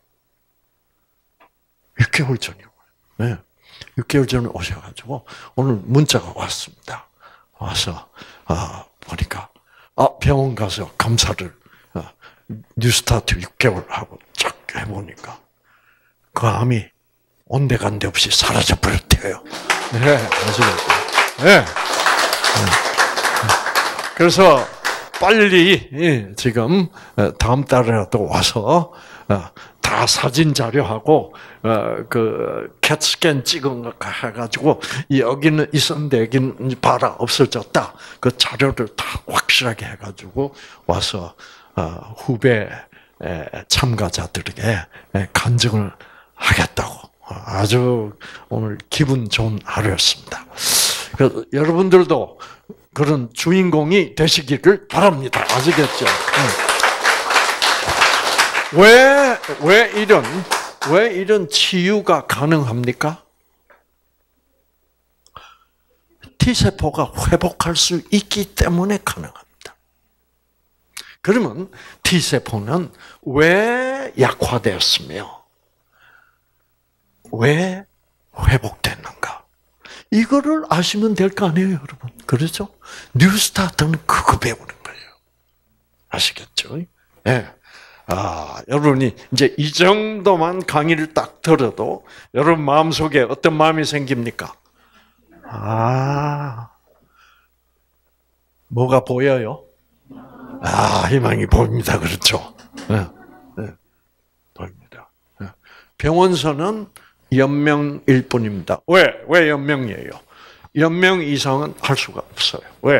A: 6개월 전이고. 네. 6개월 전에 오셔가지고 오늘 문자가 왔습니다. 와서 보니까 병원 가서 검사를 뉴스타트 6개월 하고 쫙 해보니까 그 암이 온데간데 없이 사라져 버렸대요. 네, 아시겠죠? 네. 그래서 빨리 지금 다음 달에라도 와서 다 사진 자료하고 그 캣스캔 찍은 거 해가지고 여기는 있었는데 여기는 봐라 없어졌다. 그 자료를 다 확실하게 해가지고 와서 후배 참가자들에게 간증을 하겠다고. 아주 오늘 기분 좋은 하루였습니다. 그래서 여러분들도 그런 주인공이 되시기를 바랍니다. 아시겠죠? 왜 이런 치유가 가능합니까? T세포가 회복할 수 있기 때문에 가능합니다. 그러면 T세포는 왜 약화되었으며 왜 회복됐는가? 이거를 아시면 될 거 아니에요, 여러분. 그렇죠? 뉴스타트는 그거 배우는 거예요. 아시겠죠? 네. 여러분이 이제 이 정도만 강의를 딱 들어도 여러분 마음속에 어떤 마음이 생깁니까? 뭐가 보여요? 희망이 보입니다. 그렇죠? 네. 네. 보입니다. 네. 병원서는 연명일 뿐입니다. 왜 연명이에요? 연명 이상은 할 수가 없어요. 왜?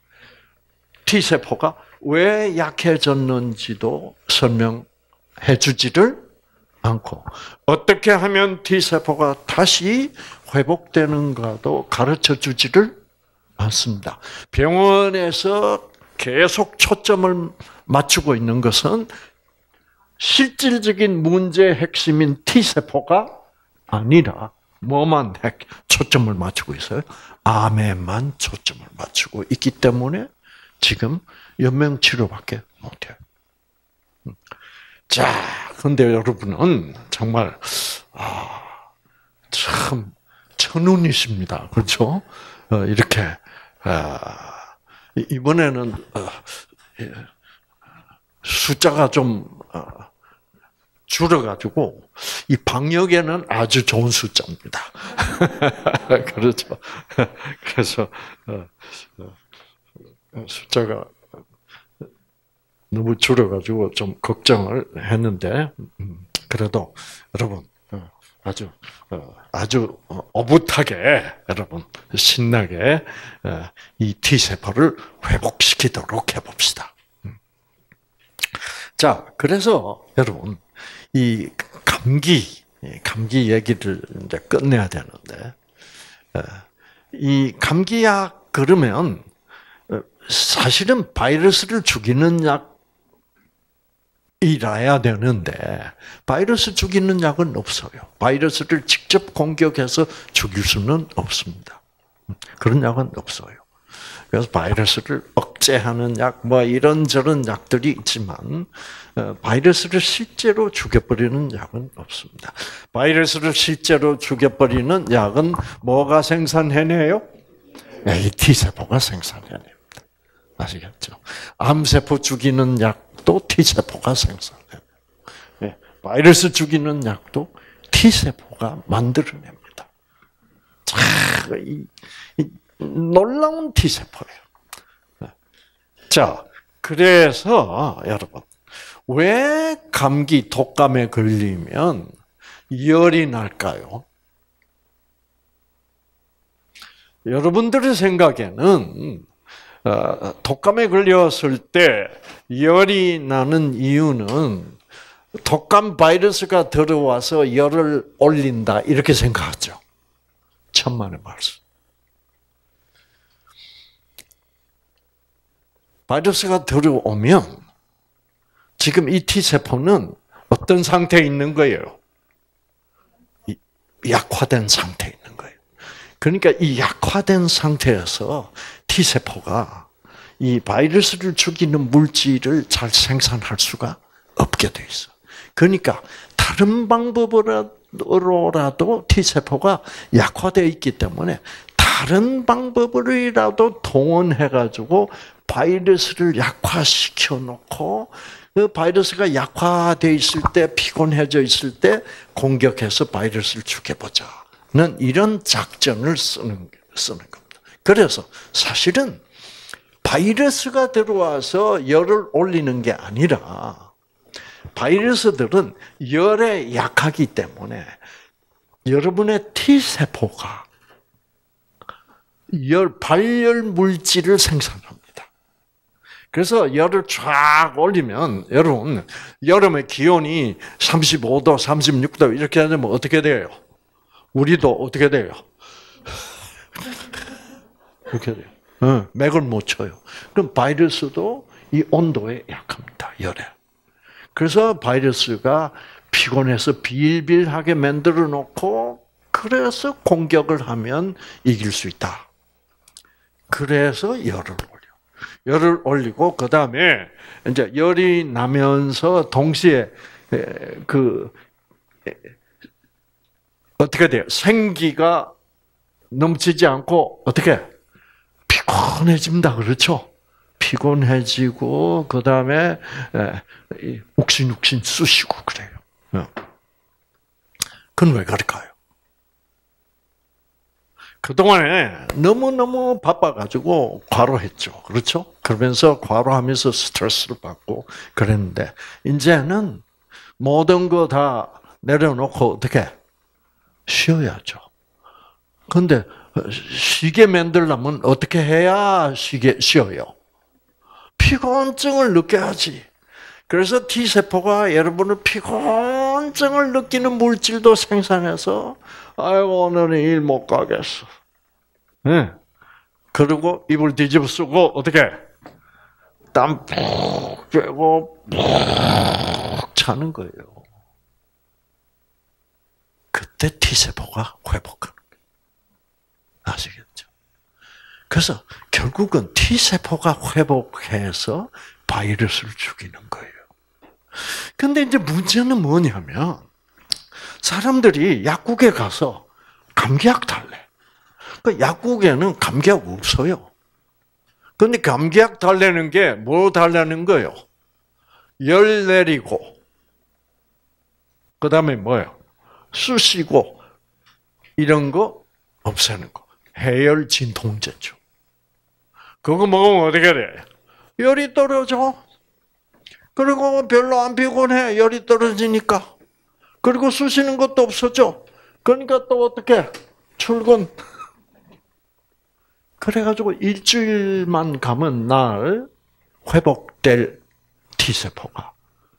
A: T세포가 왜 약해졌는지도 설명해 주지를 않고 어떻게 하면 T세포가 다시 회복되는가도 가르쳐 주지를 않습니다. 병원에서 계속 초점을 맞추고 있는 것은 실질적인 문제의 핵심인 T세포가 아니라 뭐만 초점을 맞추고 있어요? 암에만 초점을 맞추고 있기 때문에 지금 연명 치료밖에 못해요. 자, 그런데 여러분은 정말 참 천운이십니다. 그렇죠? 이렇게 이번에는 숫자가 좀 줄어가지고 이 방역에는 아주 좋은 숫자입니다. 그렇죠. 그래서 숫자가 너무 줄어가지고 좀 걱정을 했는데 그래도 여러분 아주 오붓하게 여러분 신나게 이 T세포를 회복시키도록 해봅시다. 자, 그래서 여러분 이 감기 얘기를 이제 끝내야 되는데 이 감기약 그러면 사실은 바이러스를 죽이는 약이라야 되는데 바이러스 죽이는 약은 없어요. 바이러스를 직접 공격해서 죽일 수는 없습니다. 그런 약은 없어요. 그래서 바이러스를 억제하는 약, 이런저런 약들이 있지만 바이러스를 실제로 죽여버리는 약은 없습니다. 바이러스를 실제로 죽여버리는 약은 뭐가 생산해내요? 이 T세포가 생산해냅니다. 아시겠죠? 암세포 죽이는 약도 T세포가 생산해요. 바이러스 죽이는 약도 T세포가 만들어냅니다. 놀라운 T세포예요. 자, 그래서 여러분, 왜 감기, 독감에 걸리면 열이 날까요? 여러분들의 생각에는 독감에 걸렸을 때 열이 나는 이유는 독감 바이러스가 들어와서 열을 올린다 이렇게 생각하죠. 천만의 말씀. 바이러스가 들어오면 지금 이 T세포는 어떤 상태에 있는 거예요? 약화된 상태에 있는 거예요. 그러니까 이 약화된 상태에서 T세포가 이 바이러스를 죽이는 물질을 잘 생산할 수가 없게 돼 있어. 그러니까 다른 방법으로라도 T세포가 약화되어 있기 때문에 다른 방법으로라도 동원해가지고 바이러스를 약화시켜 놓고 그 바이러스가 약화되어 있을 때, 피곤해져 있을 때 공격해서 바이러스를 죽여보자는 이런 작전을 쓰는 겁니다. 그래서 사실은 바이러스가 들어와서 열을 올리는 게 아니라 바이러스들은 열에 약하기 때문에 여러분의 T세포가 발열 물질을 생산합니다. 그래서 열을 쫙 올리면 여러분 여름에 기온이 35도, 36도 이렇게 되면 어떻게 돼요? 우리도 어떻게 돼요? 이렇게 돼요. 맥을 못 쳐요. 그럼 바이러스도 이 온도에 약합니다. 열에. 그래서 바이러스가 피곤해서 빌빌하게 만들어 놓고 그래서 공격을 하면 이길 수 있다. 그래서 열을 올려. 열을 올리고 그 다음에 이제 열이 나면서 동시에 어떻게 돼요? 생기가 넘치지 않고 어떻게 피곤해집니다. 그렇죠? 피곤해지고 그 다음에 욱신욱신 쑤시고 그래요. 그건 왜 그럴까요? 그동안에 너무너무 바빠가지고 과로했죠. 그렇죠? 그러면서 과로하면서 스트레스를 받고 그랬는데, 이제는 모든 거 다 내려놓고 어떻게? 쉬어야죠. 근데 쉬게 만들려면 어떻게 해야 쉬어요? 피곤증을 느껴야지. 그래서 T세포가 여러분을 피곤증을 느끼는 물질도 생산해서 아이고 오늘은 일 못 가겠어. 네. 그리고 이불 뒤집어 쓰고 어떻게 땀 푹 빼고 푹 자는 거예요. 그때 T세포가 회복하는 거예요. 아시겠죠? 그래서 결국은 T세포가 회복해서 바이러스를 죽이는 거예요. 근데 이제 문제는 뭐냐면 사람들이 약국에 가서 감기약 달래. 그 약국에는 감기약 없어요. 근데 감기약 달래는 게 뭐 달라는 거예요? 열 내리고 그다음에 뭐예요? 쑤시고 이런 거 없애는 거. 해열 진통제죠. 그거 먹으면 어떻게 돼? 열이 떨어져. 그리고 별로 안 피곤해. 열이 떨어지니까. 그리고 쑤시는 것도 없어져. 그러니까 또 어떻게? 출근. 그래가지고 일주일만 가면 날 회복될 T세포가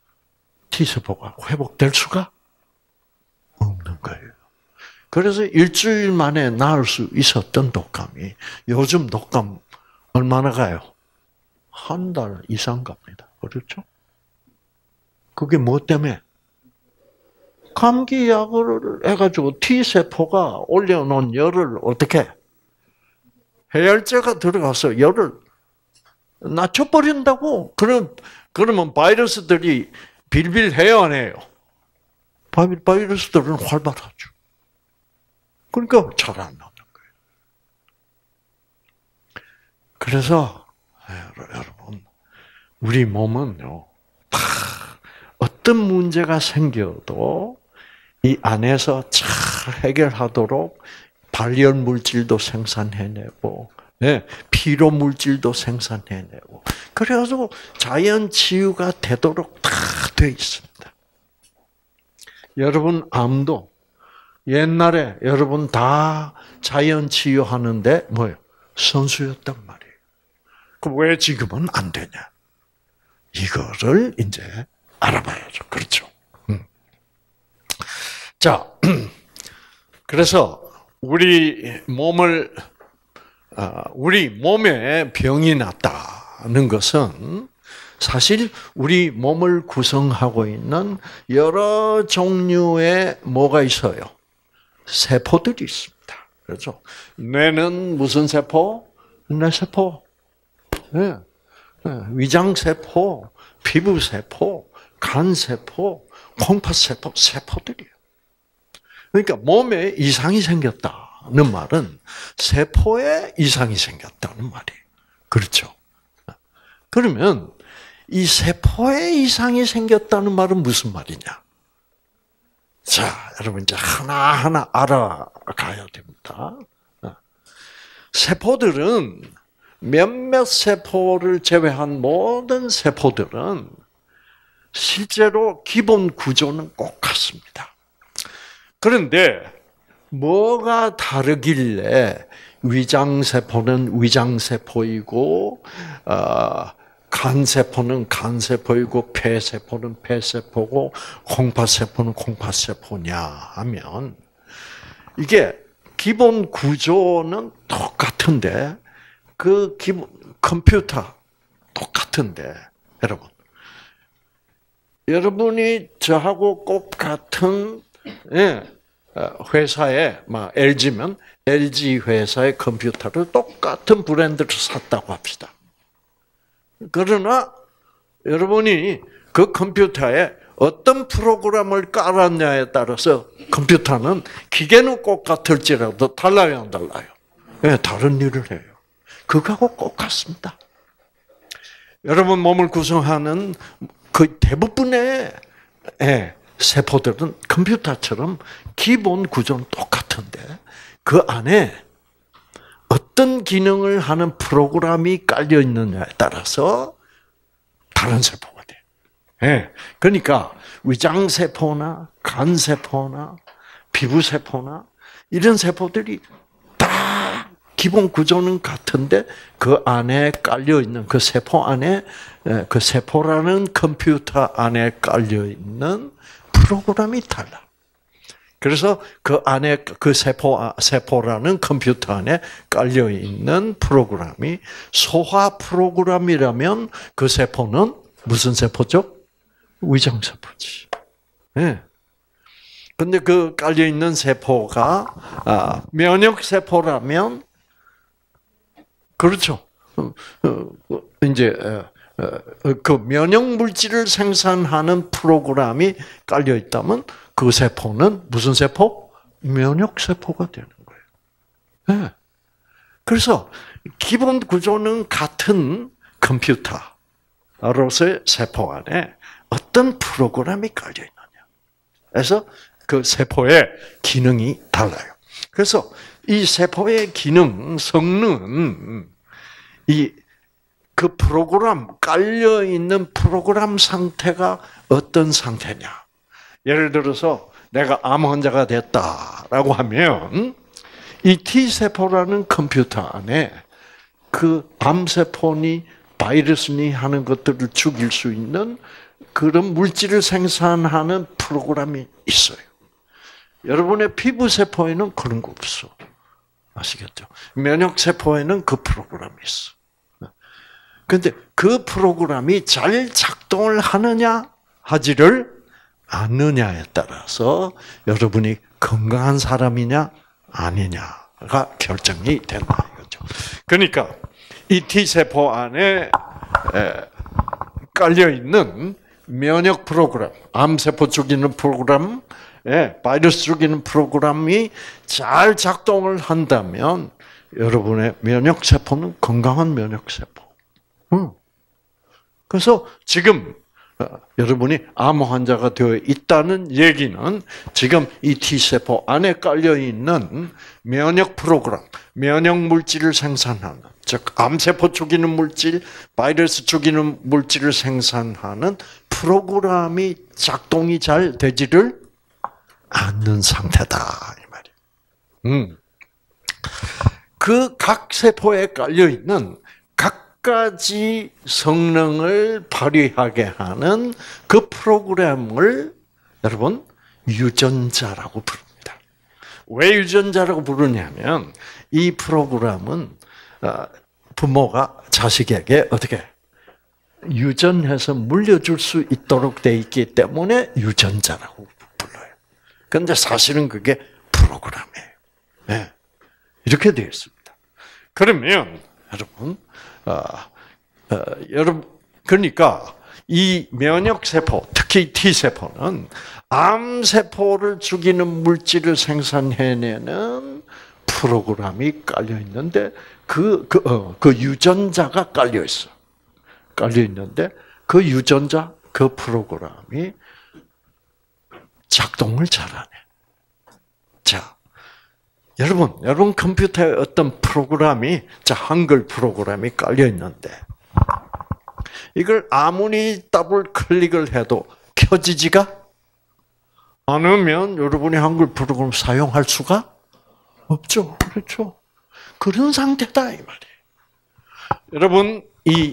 A: 회복될 수가 없는 거예요. 그래서 일주일 만에 나을 수 있었던 독감이 요즘 독감 얼마나 가요? 한 달 이상 갑니다. 그렇죠? 그게 뭐 때문에? 감기약을 해가지고 T세포가 올려놓은 열을 어떻게? 해열제가 들어가서 열을 낮춰버린다고. 그러면 바이러스들이 빌빌해요, 안 해요? 바이러스들은 활발하죠. 그러니까 잘 안 나오는 거예요. 그래서 여러분, 우리 몸은요, 어떤 문제가 생겨도 이 안에서 잘 해결하도록 발열 물질도 생산해내고, 피로 물질도 생산해내고, 그래가지고 자연 치유가 되도록 다 돼 있습니다. 여러분 암도 옛날에 여러분 다 자연 치유하는데 뭐예요? 선수였단 말이에요. 그럼 왜 지금은 안 되냐? 이거를 이제 알아봐야죠. 그렇죠? 자, 그래서 우리 몸에 병이 났다는 것은 사실 우리 몸을 구성하고 있는 여러 종류의 뭐가 있어요? 세포들이 있습니다. 그렇죠? 뇌는 무슨 세포? 뇌세포. 네. 위장세포, 피부세포, 간세포, 콩팥세포, 세포들이에요. 그러니까 몸에 이상이 생겼다는 말은 세포에 이상이 생겼다는 말이에요. 그렇죠? 그러면 이 세포에 이상이 생겼다는 말은 무슨 말이냐? 자, 여러분 이제 하나하나 알아가야 됩니다. 세포들은 몇몇 세포를 제외한 모든 세포들은 실제로 기본 구조는 꼭 같습니다. 그런데 뭐가 다르길래 위장세포는 위장세포이고 간세포는 간세포이고 폐세포는 폐세포고 콩팥세포는 콩팥세포냐 하면 이게 기본 구조는 똑같은데 그 기본 컴퓨터 똑같은데 여러분이 저하고 똑같은 회사에 LG면 LG 회사의 컴퓨터를 똑같은 브랜드를 샀다고 합시다. 그러나 여러분이 그 컴퓨터에 어떤 프로그램을 깔았냐에 따라서 컴퓨터는 기계는 똑같을지라도 달라요, 안 달라요? 네, 다른 일을 해요. 그거하고 똑같습니다. 여러분 몸을 구성하는 그 대부분의 세포들은 컴퓨터처럼 기본 구조는 똑같은데 그 안에 어떤 기능을 하는 프로그램이 깔려 있느냐에 따라서 다른 세포가 돼. 그러니까 위장세포나 간세포나 피부세포나 이런 세포들이 다 기본 구조는 같은데 그 안에 깔려 있는 그 세포 안에 그 세포라는 컴퓨터 안에 깔려 있는 프로그램이 달라. 그래서 그 안에 그 세포라는 컴퓨터 안에 깔려 있는 프로그램이 소화 프로그램이라면 그 세포는 무슨 세포죠? 위장세포지. 예. 근데 그 깔려 있는 세포가 면역 세포라면 그렇죠. 이제 그 면역 물질을 생산하는 프로그램이 깔려 있다면 그 세포는 무슨 세포? 면역 세포가 되는 거예요. 네. 그래서 기본 구조는 같은 컴퓨터로서의 세포 안에 어떤 프로그램이 깔려 있느냐. 그래서 그 세포의 기능이 달라요. 그래서 이 세포의 기능, 성능은 그 프로그램, 깔려있는 프로그램 상태가 어떤 상태냐. 예를 들어서 내가 암 환자가 됐다라고 하면 이 T세포라는 컴퓨터 안에 그 암세포니 바이러스니 하는 것들을 죽일 수 있는 그런 물질을 생산하는 프로그램이 있어요. 여러분의 피부세포에는 그런 거 없어. 아시겠죠? 면역세포에는 그 프로그램이 있어. 그런데 그 프로그램이 잘 작동을 하느냐 하지를 않느냐에 따라서 여러분이 건강한 사람이냐 아니냐가 결정이 된다 이거죠. 그러니까 이 T세포 안에 깔려 있는 면역 프로그램, 암세포 죽이는 프로그램, 바이러스 죽이는 프로그램이 잘 작동을 한다면 여러분의 면역세포는 건강한 면역세포. 그래서 지금 여러분이 암 환자가 되어 있다는 얘기는 지금 이 T세포 안에 깔려있는 면역 프로그램, 면역 물질을 생산하는, 즉 암세포 죽이는 물질, 바이러스 죽이는 물질을 생산하는 프로그램이 작동이 잘 되지를 않는 상태다 이 말이에요. 그 각 세포에 깔려있는 가지 성능을 발휘하게 하는 그 프로그램을 여러분 유전자라고 부릅니다. 왜 유전자라고 부르냐면 이 프로그램은 부모가 자식에게 어떻게 유전해서 물려줄 수 있도록 돼 있기 때문에 유전자라고 불러요. 그런데 사실은 그게 프로그램이에요. 네. 이렇게 되어 있습니다. 그러면 여러분 여러분, 그러니까 이 면역세포, 특히 T세포는 암세포를 죽이는 물질을 생산해내는 프로그램이 깔려있는데 그 유전자가 깔려있어. 깔려있는데 그 유전자, 그 프로그램이 작동을 잘하네. 자. 여러분 컴퓨터에 어떤 프로그램이, 한글 프로그램이 깔려 있는데, 이걸 아무리 더블 클릭을 해도 켜지지가 않으면 여러분이 한글 프로그램 사용할 수가 없죠. 그렇죠? 그런 상태다 이 말이에요. 여러분 이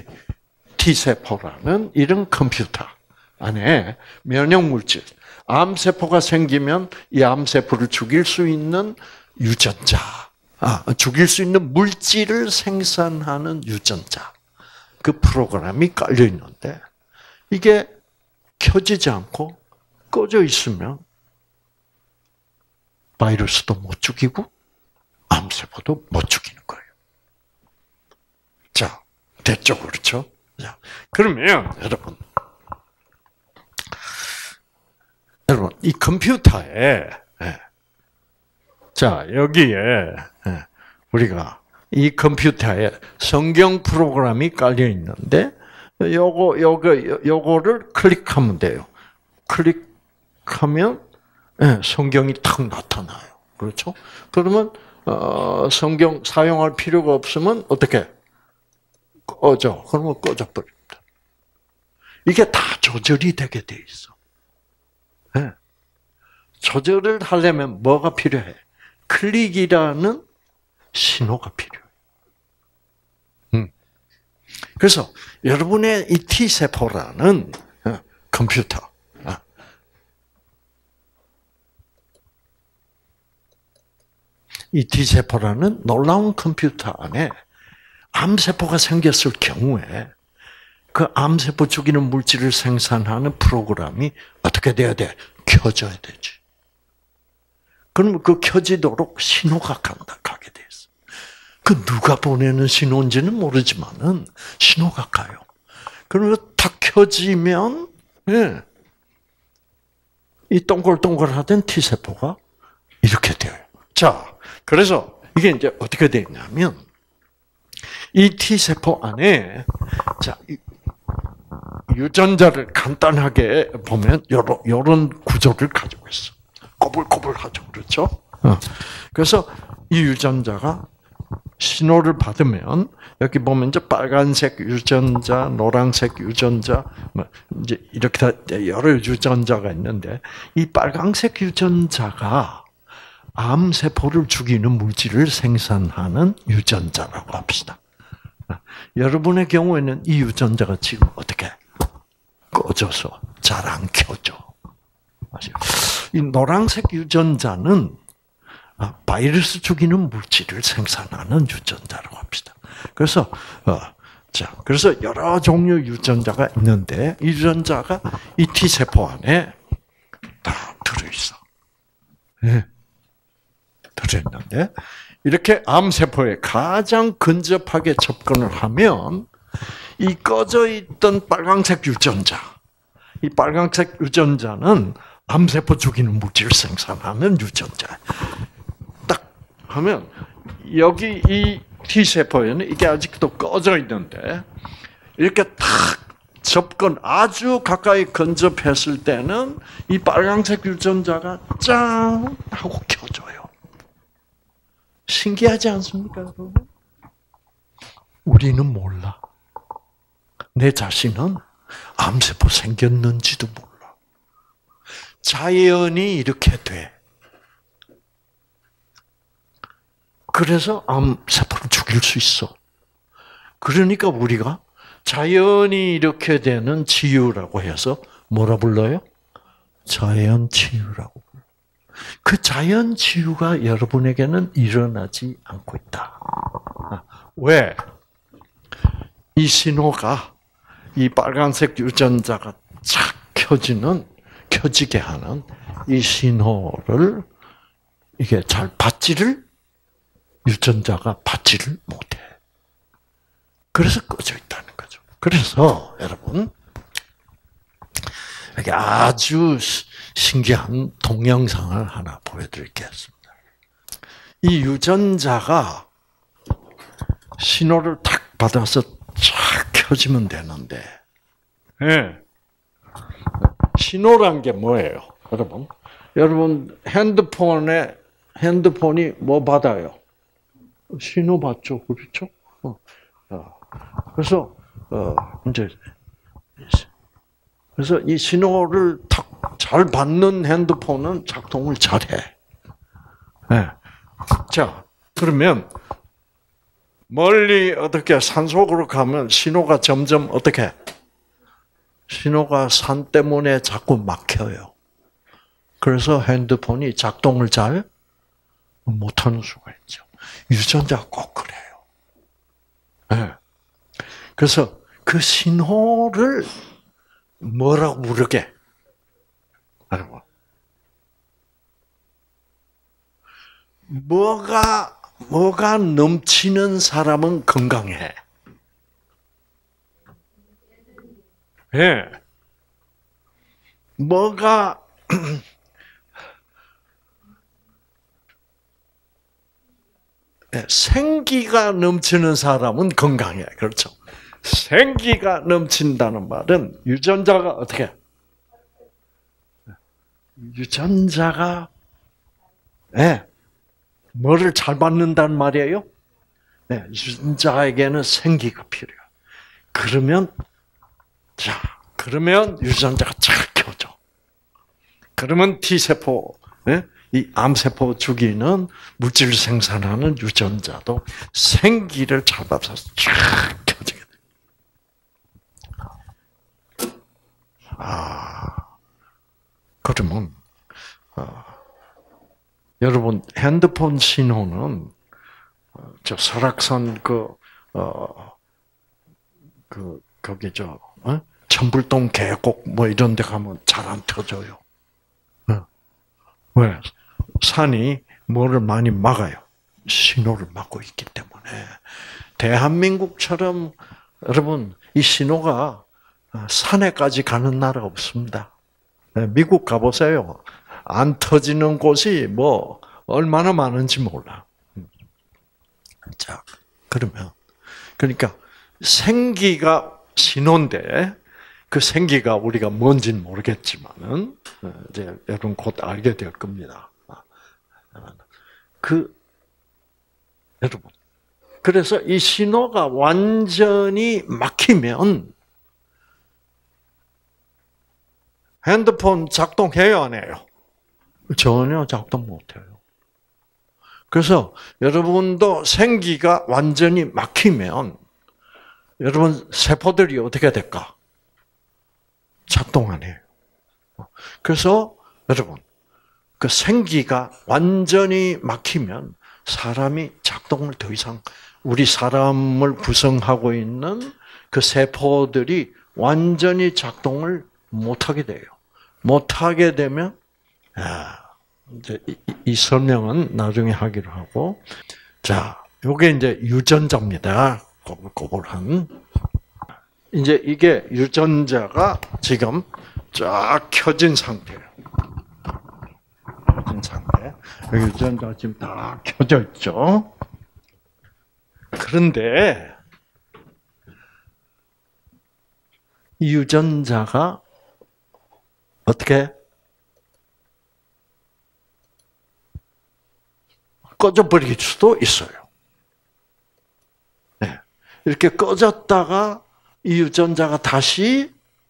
A: T세포라는 이런 컴퓨터 안에 면역 물질, 암세포가 생기면 이 암세포를 죽일 수 있는 유전자, 죽일 수 있는 물질을 생산하는 유전자, 그 프로그램이 깔려 있는데 이게 켜지지 않고 꺼져 있으면 바이러스도 못 죽이고 암세포도 못 죽이는 거예요. 자, 됐죠, 그렇죠? 자, 그러면 여러분 이 컴퓨터에 자 여기에 우리가 이 컴퓨터에 성경 프로그램이 깔려 있는데 요거를 클릭하면 돼요. 클릭하면 성경이 탁 나타나요. 그렇죠? 그러면 성경 사용할 필요가 없으면 어떻게 꺼져? 그러면 꺼져 버립니다. 이게 다 조절이 되게 돼 있어. 조절을 하려면 뭐가 필요해? 클릭이라는 신호가 필요해. 그래서 여러분의 이 T세포라는 컴퓨터, 이 T세포라는 놀라운 컴퓨터 안에 암세포가 생겼을 경우에 그 암세포 죽이는 물질을 생산하는 프로그램이 어떻게 돼야 돼? 켜져야 되지. 그러면 그 켜지도록 신호가 가게 돼 있어. 그 누가 보내는 신호인지는 모르지만은 신호가 가요. 그러면 탁 켜지면 이 동글동글하던 T세포가 이렇게 돼요. 자, 그래서 이게 이제 어떻게 되냐면 이 T세포 안에 자 유전자를 간단하게 보면 이런 구조를 가지고 있어. 꼬불꼬불하죠, 그렇죠? 그래서 이 유전자가 신호를 받으면 여기 보면 이제 빨간색 유전자, 노란색 유전자, 이제 이렇게 여러 유전자가 있는데 이 빨간색 유전자가 암세포를 죽이는 물질을 생산하는 유전자라고 합시다. 여러분의 경우에는 이 유전자가 지금 어떻게 꺼져서 잘 안 켜져. 이 노란색 유전자는 바이러스 죽이는 물질을 생산하는 유전자라고 합시다. 그래서 그래서 여러 종류 유전자가 있는데 이 유전자가 이 T세포 안에 다 들어있어. 들어있는데 이렇게 암세포에 가장 근접하게 접근을 하면 이 꺼져 있던 빨간색 유전자, 이 빨간색 유전자는 암세포 죽이는 물질을 생산하는 유전자. 딱 하면 여기 이 T세포에는 이게 아직도 꺼져 있는데 이렇게 탁 접근 아주 가까이 근접했을 때는 이 빨간색 유전자가 짠 하고 켜져요. 신기하지 않습니까, 여러분? 우리는 몰라. 내 자신은 암세포 생겼는지도 몰라. 자연이 이렇게 돼. 그래서 암세포를 죽일 수 있어. 그러니까 우리가 자연이 이렇게 되는 치유라고 해서 뭐라 불러요? 자연 치유라고 불러요. 그 자연 치유가 여러분에게는 일어나지 않고 있다. 왜? 이 신호가 이 빨간색 유전자가 착 켜지게 하는 이 신호를 이게 잘 유전자가 받지를 못해. 그래서 꺼져 있다는 거죠. 그래서 여러분 이게 아주 신기한 동영상을 하나 보여드리겠습니다. 이 유전자가 신호를 탁 받아서 쫙 켜지면 되는데, 신호란 게 뭐예요, 여러분? 여러분 핸드폰이 뭐 받아요? 신호 받죠, 그렇죠? 그래서 이제 그래서 이 신호를 탁 잘 받는 핸드폰은 작동을 잘해. 네. 자, 그러면 멀리 어떻게 산속으로 가면 신호가 점점 어떻게? 신호가 산 때문에 자꾸 막혀요. 그래서 핸드폰이 작동을 잘 못하는 수가 있죠. 유전자가 꼭 그래요. 네. 그래서 그 신호를 뭐라고 부르게? 뭐가 넘치는 사람은 건강해. 예. 네. 뭐가 생기가 넘치는 사람은 건강해. 그렇죠. 생기가 넘친다는 말은 유전자가 어떻게? 유전자가 뭐를 잘 받는다는 말이에요? 유전자에게는 생기가 필요해요. 그러면 유전자가 잘 켜져. 그러면 T세포, 이 암세포 죽이는 물질 생산하는 유전자도 생기를 잘 받아서 쫙 켜지게 돼. 그러면 여러분 핸드폰 신호는 저 설악산 거기 천불동 계곡 뭐 이런 데 가면 잘 안 터져요. 왜? 산이 뭐를 많이 막아요. 신호를 막고 있기 때문에. 대한민국처럼 여러분 이 신호가 산에까지 가는 나라 없습니다. 미국 가보세요. 안 터지는 곳이 뭐 얼마나 많은지 몰라. 자, 그러니까 생기가 신호인데 그 생기가 우리가 뭔지는 모르겠지만은 이제 여러분 곧 알게 될 겁니다. 여러분 그래서 이 신호가 완전히 막히면 핸드폰 작동해요, 안 해요? 전혀 작동 못해요. 그래서 여러분도 생기가 완전히 막히면 여러분 세포들이 어떻게 될까? 작동 안 해요. 그래서 여러분 그 생기가 완전히 막히면 사람이 작동을 더 이상 우리 사람을 구성하고 있는 그 세포들이 완전히 작동을 못하게 돼요. 못하게 되면 이제 이 설명은 나중에 하기로 하고 자, 요게 이제 유전자입니다. 꼬불꼬불한. 이제 이게 유전자가 지금 쫙 켜진 상태예요. 켜진 상태. 유전자가 지금 다 켜져 있죠. 그런데 이 유전자가 어떻게 꺼져버릴 수도 있어요. 네. 이렇게 꺼졌다가 이 유전자가 다시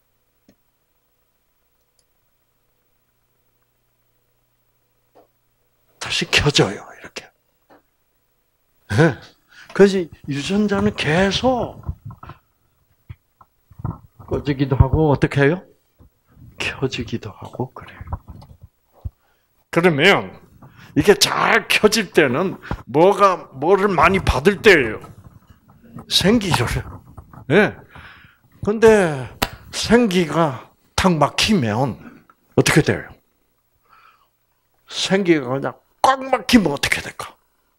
A: 켜져요. 이렇게. 네. 그래서 유전자는 계속 꺼지기도 하고 어떻게 해요? 켜지기도 하고 그래요. 그러면 이게 잘 켜질 때는 뭐를 많이 받을 때예요. 생기를. 예. 근데 생기가 탁 막히면 어떻게 돼요? 생기가 그냥 꽉 막히면 어떻게 될까?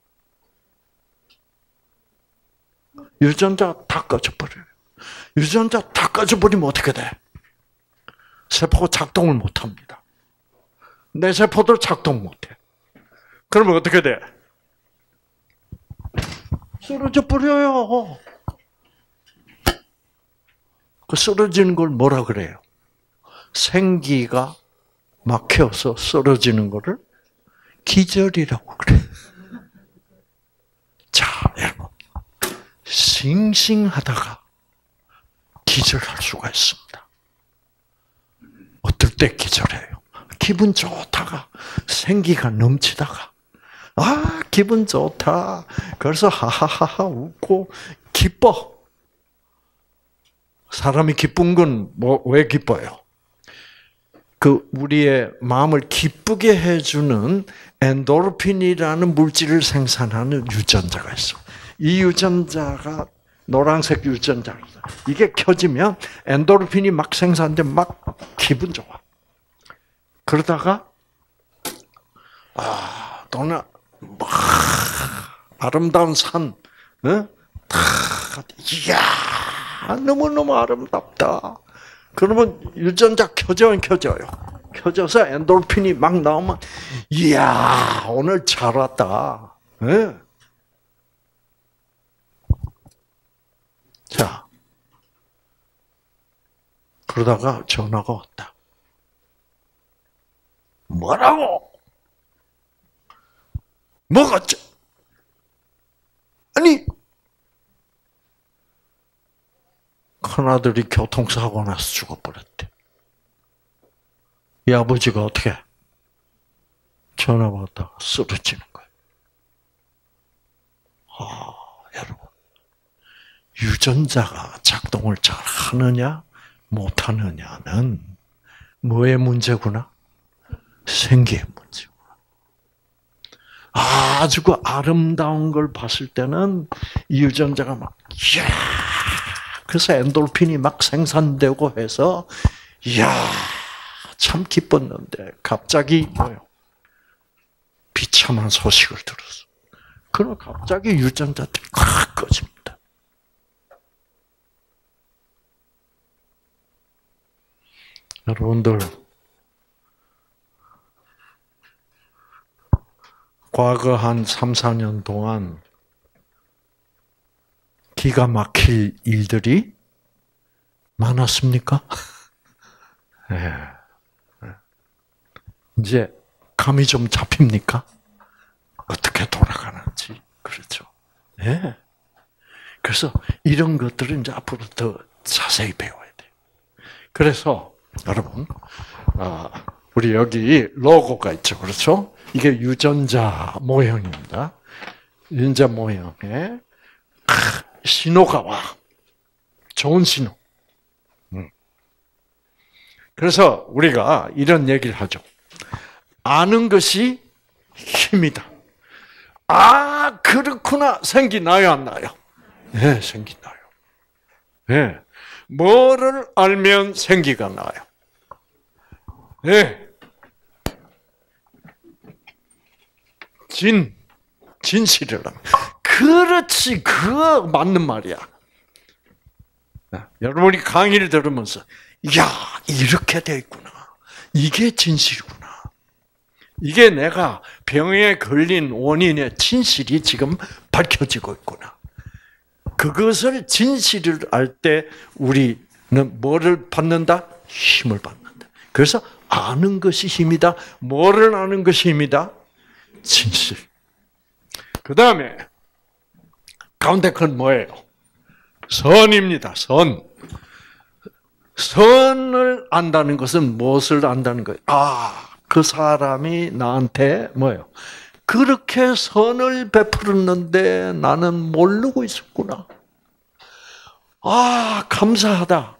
A: 유전자가 다 꺼져버려요. 유전자 다 꺼져버리면 어떻게 돼? 세포가 작동을 못합니다. 내 세포도 작동 못해. 그러면 어떻게 돼? 쓰러져 버려요. 그 쓰러지는 걸 뭐라 그래요? 생기가 막혀서 쓰러지는 거를 기절이라고 그래. 자, 여러분. 싱싱하다가 기절할 수가 있습니다. 어떨 때 기절해요? 기분 좋다가, 생기가 넘치다가, 기분 좋다. 그래서 하하하하 웃고 기뻐. 사람이 기쁜 건 왜 기뻐요? 우리의 마음을 기쁘게 해주는 엔도르핀이라는 물질을 생산하는 유전자가 있어. 이 유전자가 노란색 유전자. 이게 켜지면 엔도르핀이 막 생산돼 막 기분 좋아. 그러다가 또는 막 아름다운 산, 이야 너무너무 아름답다. 그러면 유전자 켜져 안 켜져요? 켜져서 엔도르핀이 막 나오면 이야 오늘 잘 왔다. 네? 자, 그러다가 전화가 왔다. 뭐라고? 먹었죠? 아니, 큰아들이 교통사고 나서 죽어버렸대. 이 아버지가 어떻게? 전화 받다가 쓰러지는 거예요. 여러분. 유전자가 작동을 잘 하느냐, 못 하느냐는 뭐의 문제구나? 생기의 문제구나. 아주 그 아름다운 걸 봤을 때는 이 유전자가 막, 이야, 그래서 엔돌핀이 막 생산되고 해서, 이야, 참 기뻤는데, 갑자기 뭐요? 비참한 소식을 들었어. 그럼 갑자기 유전자들이 콱 꺼집니다. 여러분들, 과거 한 3, 4년 동안 기가 막힐 일들이 많았습니까? 네. 이제 감이 좀 잡힙니까? 어떻게 돌아가는지. 그렇죠. 네. 그래서 이런 것들은 이제 앞으로 더 자세히 배워야 돼요. 그래서 여러분, 우리 여기 로고가 있죠. 그렇죠? 이게 유전자 모형입니다. 유전자 모형에 신호가 와. 좋은 신호. 그래서 우리가 이런 얘기를 하죠. 아는 것이 힘이다. 그렇구나. 생기 나요, 안 나요? 네, 생기 나요. 네. 뭐를 알면 생기가 나요? 네. 진실을 하면. 그렇지, 그거 맞는 말이야. 여러분이 강의를 들으면서, 야, 이렇게 돼 있구나. 이게 진실이구나. 이게 내가 병에 걸린 원인의 진실이 지금 밝혀지고 있구나. 그것을 진실을 알 때 우리는 뭐를 받는다? 힘을 받는다. 그래서 아는 것이 힘이다. 뭐를 아는 것이 힘이다? 진실. 그 다음에 가운데 건 뭐예요? 선입니다. 선. 선을 안다는 것은 무엇을 안다는 거예요? 그 사람이 나한테 뭐예요? 그렇게 선을 베풀었는데 나는 모르고 있었구나. 감사하다.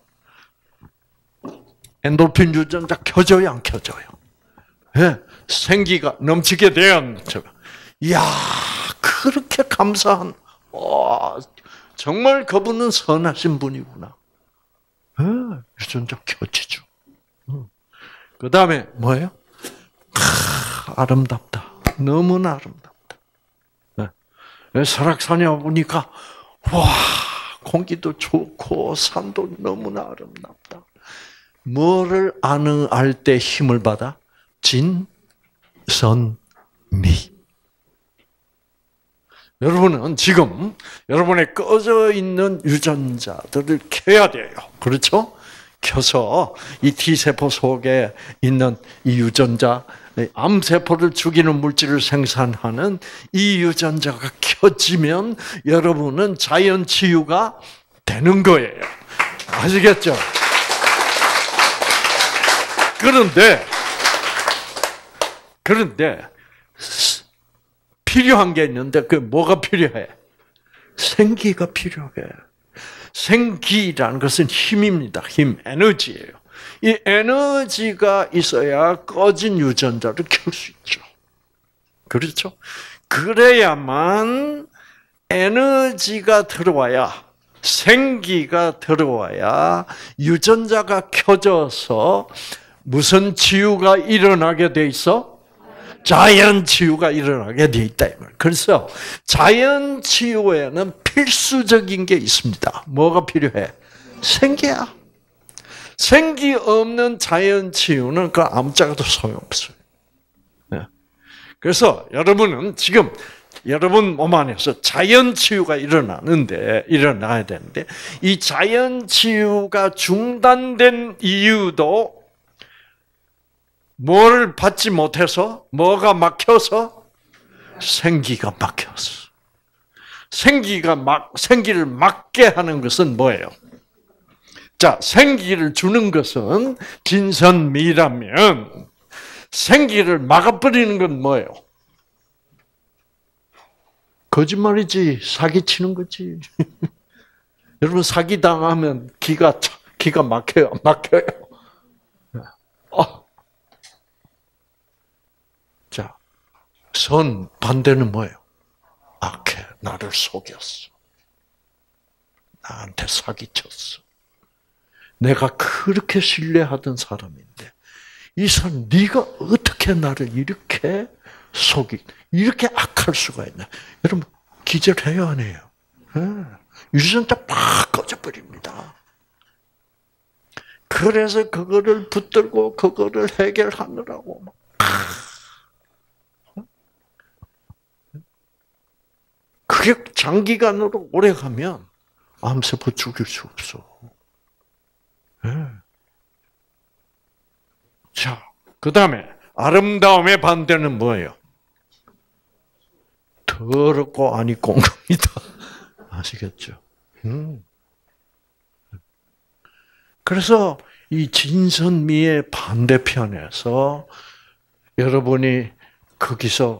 A: 엔도르핀 유전자 켜져요, 안 켜져요? 네, 생기가 넘치게 되었죠. 이야, 그렇게 감사한, 정말 그분은 선하신 분이구나. 네, 유전자 켜지죠. 그 다음에 뭐예요? 아름답다. 너무나 아름답다. 네. 설악산에 보니까 공기도 좋고 산도 너무나 아름답다. 뭐를 알 때 힘을 받아? 진, 선, 미. 여러분은 지금 여러분의 꺼져 있는 유전자들을 켜야 돼요. 그렇죠? 켜서 이 T세포 속에 있는 이 유전자, 암세포를 죽이는 물질을 생산하는 이 유전자가 켜지면 여러분은 자연 치유가 되는 거예요. 아시겠죠? 그런데 필요한 게 있는데 그 뭐가 필요해? 생기가 필요해. 생기라는 것은 힘입니다. 힘, 에너지예요. 이 에너지가 있어야 꺼진 유전자를 켤 수 있죠. 그렇죠? 그래야만 에너지가 들어와야, 생기가 들어와야 유전자가 켜져서 무슨 치유가 일어나게 돼 있어? 자연 치유가 일어나게 돼 있다. 그래서 자연 치유에는 필수적인 게 있습니다. 뭐가 필요해? 생기야. 생기 없는 자연 치유는 그 아무짝에도 소용없어요. 그래서 여러분은 지금 여러분 몸 안에서 자연 치유가 일어나야 되는데, 이 자연 치유가 중단된 이유도 뭘 받지 못해서, 뭐가 막혀서? 생기가 막혀서. 생기를 막게 하는 것은 뭐예요? 자, 생기를 주는 것은 진선미라면, 생기를 막아버리는 건 뭐예요? 거짓말이지, 사기치는 거지. 여러분, 사기당하면 기가 막혀요, 막혀요. 자, 선 반대는 뭐예요? 악해, 나를 속였어. 나한테 사기쳤어. 내가 그렇게 신뢰하던 사람인데, 이 사람, 네가 어떻게 나를 이렇게 이렇게 악할 수가 있나? 여러분, 기절해요, 안 해요? 유전자 팍 꺼져버립니다. 그래서 그거를 붙들고 그거를 해결하느라고 막. 그게 장기간으로 오래 가면 암세포 죽일 수 없어. 자, 그 다음에 아름다움의 반대는 뭐예요? 더럽고 아니 꽁꽁이다. 아시겠죠? 그래서 이 진선미의 반대편에서 여러분이 거기서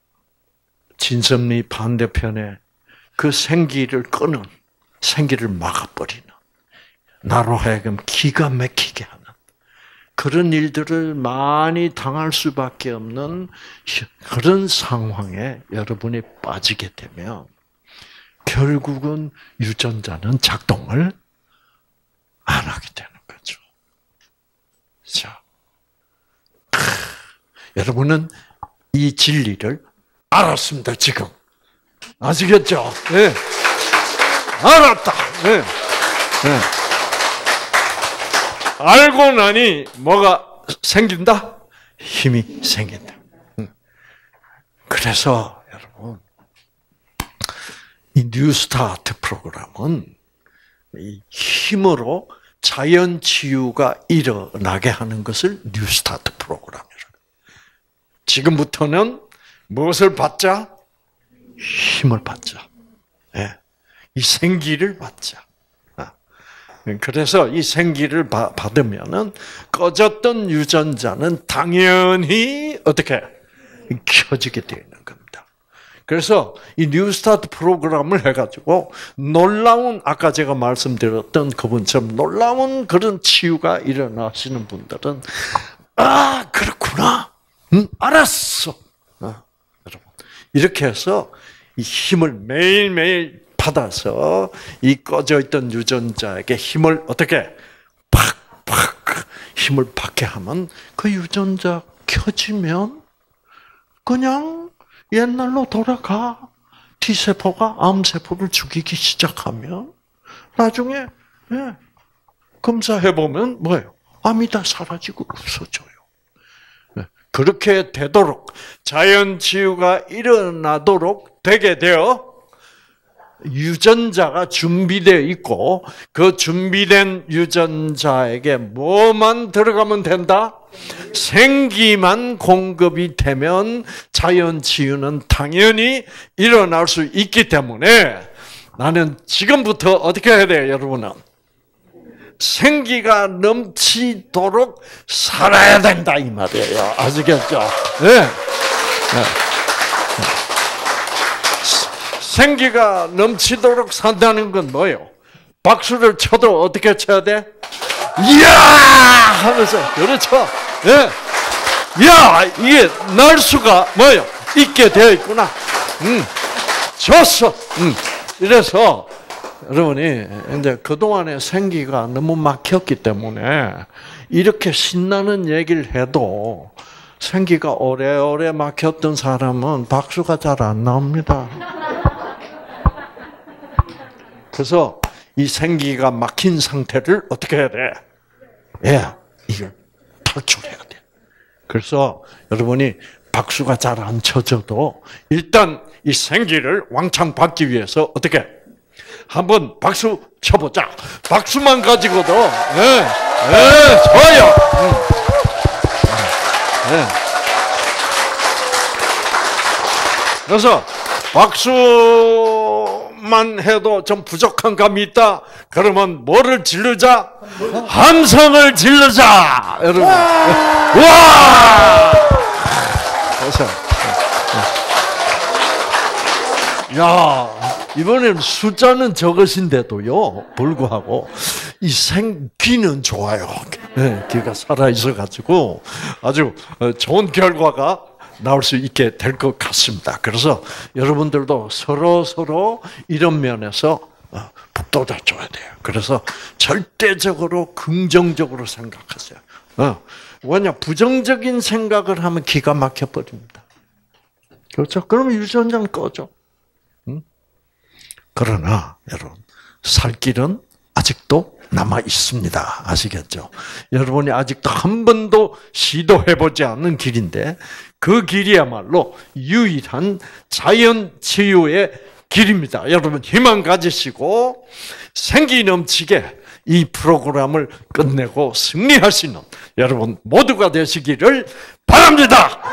A: 진선미 반대편에 그 생기를 끄는, 생기를 막아버리는, 나로 하여금 기가 막히게 하는 그런 일들을 많이 당할 수밖에 없는 그런 상황에 여러분이 빠지게 되면 결국은 유전자는 작동을 안 하게 되는 거죠. 자, 여러분은 이 진리를 알았습니다, 지금. 아시겠죠? 네. 알았다. 네. 네. 알고 나니 뭐가 생긴다? 힘이 생긴다. 그래서 여러분, 이 뉴스타트 프로그램은 이 힘으로 자연 치유가 일어나게 하는 것을 뉴스타트 프로그램이라고. 지금부터는 무엇을 받자? 힘을 받자. 네. 이 생기를 받자. 그래서 이 생기를 받으면은 꺼졌던 유전자는 당연히 어떻게 켜지게 되어 있는 겁니다. 그래서 이 뉴스타트 프로그램을 해가지고 놀라운, 아까 제가 말씀드렸던 그분처럼 놀라운 그런 치유가 일어나시는 분들은 아, 그렇구나. 알았어. 여러분, 이렇게 해서 이 힘을 매일매일 받아서 이 꺼져 있던 유전자에게 힘을 어떻게 팍팍 힘을 받게 하면 그 유전자 켜지면 그냥 옛날로 돌아가. T세포가 암세포를 죽이기 시작하면 나중에 검사해보면 뭐예요? 암이 다 사라지고 없어져요. 그렇게 되도록 자연치유가 일어나도록 되게 되어 유전자가 준비되어 있고 그 준비된 유전자에게 뭐만 들어가면 된다? 생기만 공급이 되면 자연치유는 당연히 일어날 수 있기 때문에 나는 지금부터 어떻게 해야 돼요, 여러분은? 생기가 넘치도록 살아야 된다 이 말이에요. 아시겠죠? 네. 생기가 넘치도록 산다는 건 뭐예요? 박수를 쳐도 어떻게 쳐야 돼? 이야! 하면서, 그렇죠? 예. 야, 이게 날 수가 뭐예요? 있게 되어 있구나. 좋았어. 이래서, 여러분이, 이제 그동안에 생기가 너무 막혔기 때문에, 이렇게 신나는 얘기를 해도, 생기가 오래오래 막혔던 사람은 박수가 잘 안 나옵니다. 그래서 이 생기가 막힌 상태를 어떻게 해야 돼? 예, 이걸 탈출해야 돼. 그래서 여러분이 박수가 잘 안 쳐져도 일단 이 생기를 왕창 받기 위해서 어떻게? 한번 박수 쳐보자. 박수만 가지고도 좋아요. 그래서 박수만 해도 좀 부족한 감이 있다. 그러면 뭐를 지르자? 함성을 지르자. 여러분. 와! 그래서 야, 이번에는 숫자는 적으신데도요, 불구하고 이 귀는 좋아요. 귀가 살아 있어 가지고 아주 좋은 결과가 나올 수 있게 될 것 같습니다. 그래서 여러분들도 서로 이런 면에서 북돋아 줘야 돼요. 그래서 절대적으로 긍정적으로 생각하세요. 왜냐, 부정적인 생각을 하면 기가 막혀 버립니다. 그렇죠? 그러면 유전자는 꺼져. 그러나 여러분, 살 길은 아직도 남아 있습니다. 아시겠죠? 여러분이 아직도 한 번도 시도해보지 않은 길인데 그 길이야말로 유일한 자연 치유의 길입니다. 여러분 희망 가지시고 생기 넘치게 이 프로그램을 끝내고 승리하시는 여러분 모두가 되시기를 바랍니다.